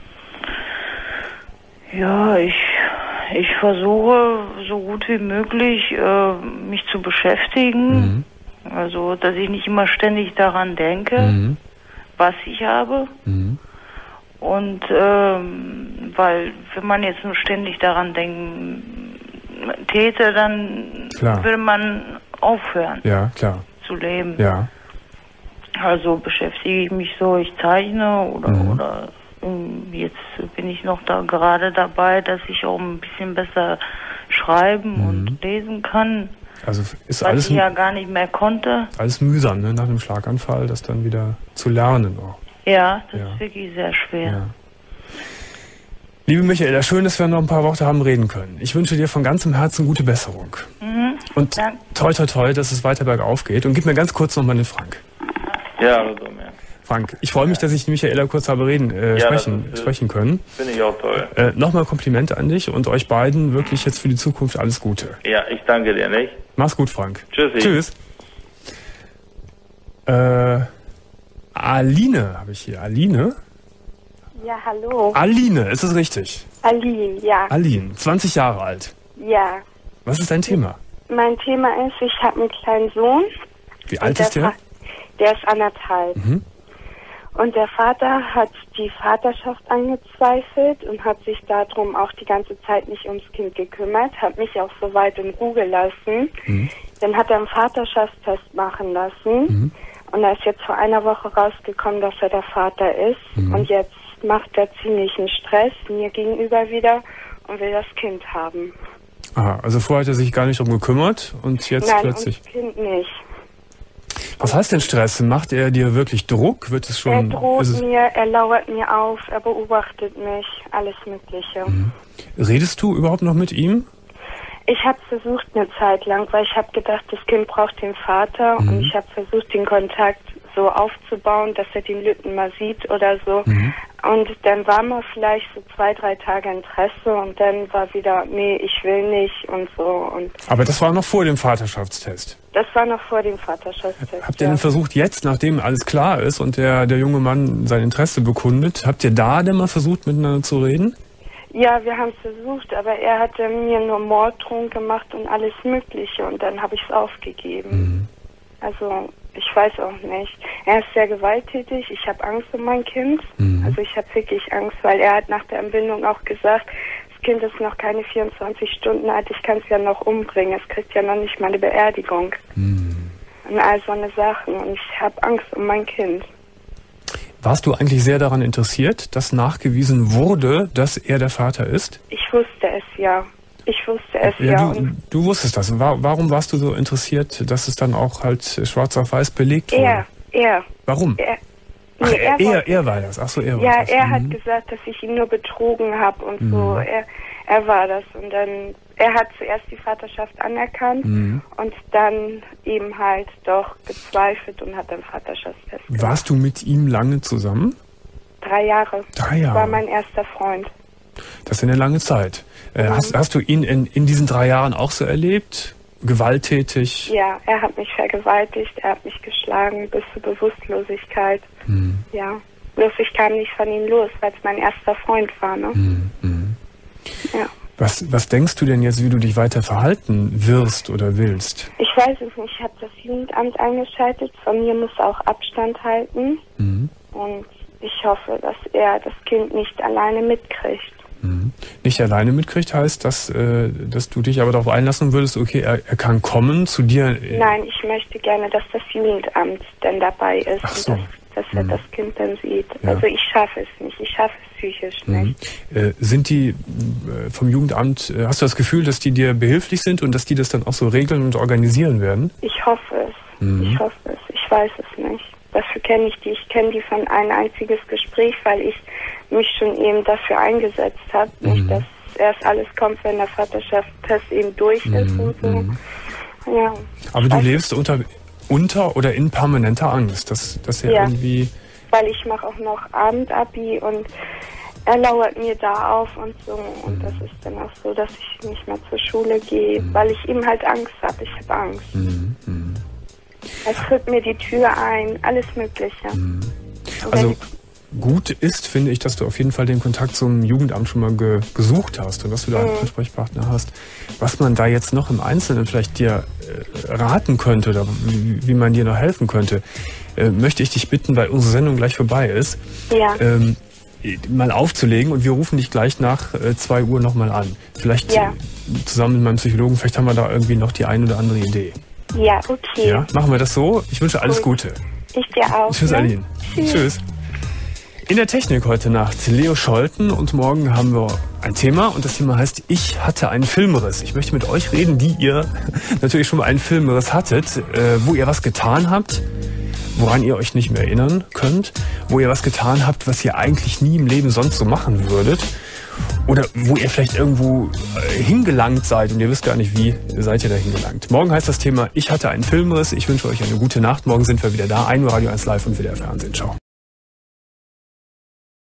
Ja, ich, ich versuche so gut wie möglich äh, mich zu beschäftigen. Mhm. Also, dass ich nicht immer ständig daran denke, Mhm. was ich habe. Mhm. Und ähm, weil wenn man jetzt nur ständig daran denken täte, dann Klar. würde man aufhören Ja, klar. zu leben. Ja. Also beschäftige ich mich so, ich zeichne oder, Mhm. oder Jetzt bin ich noch da gerade dabei, dass ich auch ein bisschen besser schreiben mhm. und lesen kann. Also ist was alles ich ja gar nicht mehr konnte. Alles mühsam, ne? Nach einem Schlaganfall, das dann wieder zu lernen auch. Ja, das ja. ist wirklich sehr schwer. Ja. Liebe Michaela, schön, dass wir noch ein paar Worte haben reden können. Ich wünsche dir von ganzem Herzen gute Besserung. Mhm. Und Dank. toi toi toi, dass es weiter bergauf geht. Und gib mir ganz kurz noch mal den Frank. Ja, hallo Domian. Frank, ich freue mich, dass ich Michaela kurz habe reden, äh, ja, sprechen, ist, sprechen können. Finde ich auch toll. Äh, Nochmal Komplimente an dich und euch beiden wirklich jetzt für die Zukunft alles Gute. Ja, ich danke dir, nicht? Mach's gut, Frank. Tschüssi. Tschüss. Äh, Aline habe ich hier. Aline? Ja, hallo. Aline, ist es richtig? Aline, ja. Aline, zwanzig Jahre alt. Ja. Was ist dein Thema? Mein Thema ist, ich habe einen kleinen Sohn. Wie alt ist der? Der ist anderthalb. Mhm. Und der Vater hat die Vaterschaft angezweifelt und hat sich darum auch die ganze Zeit nicht ums Kind gekümmert, hat mich auch so weit in Ruhe gelassen. Mhm. Dann hat er einen Vaterschaftstest machen lassen. Mhm. Und da ist jetzt vor einer Woche rausgekommen, dass er der Vater ist. Mhm. Und jetzt macht er ziemlichen Stress mir gegenüber wieder und will das Kind haben. Aha, also vorher hat er sich gar nicht darum gekümmert und jetzt Nein, plötzlich... Nein, Kind nicht. Was heißt denn Stress? Macht er dir wirklich Druck? Wird es schon... Er droht es mir, er lauert mir auf, er beobachtet mich, alles Mögliche. Mhm. Redest du überhaupt noch mit ihm? Ich habe versucht eine Zeit lang, weil ich habe gedacht, das Kind braucht den Vater mhm. und ich habe versucht, den Kontakt so aufzubauen, dass er den Lütten mal sieht oder so. Mhm. Und dann war mal vielleicht so zwei, drei Tage Interesse und dann war wieder, nee, ich will nicht und so. Und aber das war noch vor dem Vaterschaftstest? Das war noch vor dem Vaterschaftstest. Habt ihr ja. denn versucht, jetzt, nachdem alles klar ist und der, der junge Mann sein Interesse bekundet, habt ihr da denn mal versucht, miteinander zu reden? Ja, wir haben es versucht, aber er hatte mir nur Morddrohungen gemacht und alles Mögliche und dann habe ich es aufgegeben. Mhm. Also ich weiß auch nicht. Er ist sehr gewalttätig, ich habe Angst um mein Kind. Mhm. Also ich habe wirklich Angst, weil er hat nach der Entbindung auch gesagt, das Kind ist noch keine vierundzwanzig Stunden alt, ich kann es ja noch umbringen, es kriegt ja noch nicht mal eine Beerdigung. Mhm. Und all so eine Sachen und ich habe Angst um mein Kind. Warst du eigentlich sehr daran interessiert, dass nachgewiesen wurde, dass er der Vater ist? Ich wusste es ja. Ich wusste es ja. ja. Du, du wusstest das. Warum warst du so interessiert, dass es dann auch halt schwarz auf weiß belegt wurde? Er, er. Warum? Er, Ach, nee, er, er, er, er war das. Ach so, er war ja, das. Ja, er mhm. hat gesagt, dass ich ihn nur betrogen habe und mhm. so. Er, er war das. Und dann, er hat zuerst die Vaterschaft anerkannt mhm. und dann eben halt doch gezweifelt und hat dann Vaterschaftstest gemacht. Warst du mit ihm lange zusammen? Drei Jahre. Drei Jahre. Das war mein erster Freund. Das ist eine lange Zeit. Äh, mhm. hast, hast du ihn in, in diesen drei Jahren auch so erlebt? Gewalttätig? Ja, er hat mich vergewaltigt, er hat mich geschlagen bis zur Bewusstlosigkeit. Mhm. Ja, bloß ich kam nicht von ihm los, weil es mein erster Freund war. Ne? Mhm. Ja. Was, was denkst du denn jetzt, wie du dich weiter verhalten wirst oder willst? Ich weiß es nicht. Ich habe das Jugendamt eingeschaltet. Von mir muss er auch Abstand halten. Mhm. Und ich hoffe, dass er das Kind nicht alleine mitkriegt. Mhm. Nicht alleine mitkriegt heißt, dass, äh, dass du dich aber darauf einlassen würdest, okay, er, er kann kommen zu dir. Äh Nein, ich möchte gerne, dass das Jugendamt dann dabei ist. Ach so. Und dass, dass er mhm. das Kind dann sieht. Ja. Also ich schaffe es nicht. Ich schaffe es psychisch mhm. nicht. Äh, sind die äh, vom Jugendamt, äh, hast du das Gefühl, dass die dir behilflich sind und dass die das dann auch so regeln und organisieren werden? Ich hoffe es. Mhm. Ich hoffe es. Ich weiß es nicht. Dafür kenne ich die. Ich kenne die von ein einziges Gespräch, weil ich mich schon eben dafür eingesetzt habe. Mhm. Nicht, dass erst alles kommt, wenn der Vaterschaftstest eben durch ist mhm. und so. Mhm. Ja. Aber du lebst unter, unter oder in permanenter Angst, dass, dass er ja. irgendwie... Weil ich mache auch noch Abendabi und er lauert mir da auf und so. Und mhm. das ist dann auch so, dass ich nicht mehr zur Schule gehe, mhm. weil ich eben halt Angst habe. Ich habe Angst. Mhm. Mhm. Er tritt mir die Tür ein, alles Mögliche. Mhm. Also gut ist, finde ich, dass du auf jeden Fall den Kontakt zum Jugendamt schon mal ge gesucht hast und dass du da einen mhm. Ansprechpartner hast. Was man da jetzt noch im Einzelnen vielleicht dir äh, raten könnte oder wie, wie man dir noch helfen könnte, äh, möchte ich dich bitten, weil unsere Sendung gleich vorbei ist, ja. ähm, mal aufzulegen und wir rufen dich gleich nach äh, zwei Uhr nochmal an. Vielleicht ja. äh, zusammen mit meinem Psychologen, vielleicht haben wir da irgendwie noch die ein oder andere Idee. Ja, okay. Ja, machen wir das so. Ich wünsche alles Gut. Gute. Ich dir auch. Tschüss, ne? Aline. Tschüss. Tschüss. In der Technik heute Nacht Leo Scholten und morgen haben wir ein Thema und das Thema heißt Ich hatte einen Filmriss. Ich möchte mit euch reden, die ihr natürlich schon mal einen Filmriss hattet, äh, wo ihr was getan habt, woran ihr euch nicht mehr erinnern könnt, wo ihr was getan habt, was ihr eigentlich nie im Leben sonst so machen würdet oder wo ihr vielleicht irgendwo äh, hingelangt seid und ihr wisst gar nicht, wie seid ihr da hingelangt. Morgen heißt das Thema Ich hatte einen Filmriss. Ich wünsche euch eine gute Nacht. Morgen sind wir wieder da. ein Uhr Radio eins Live und W D R Fernsehen. Ciao.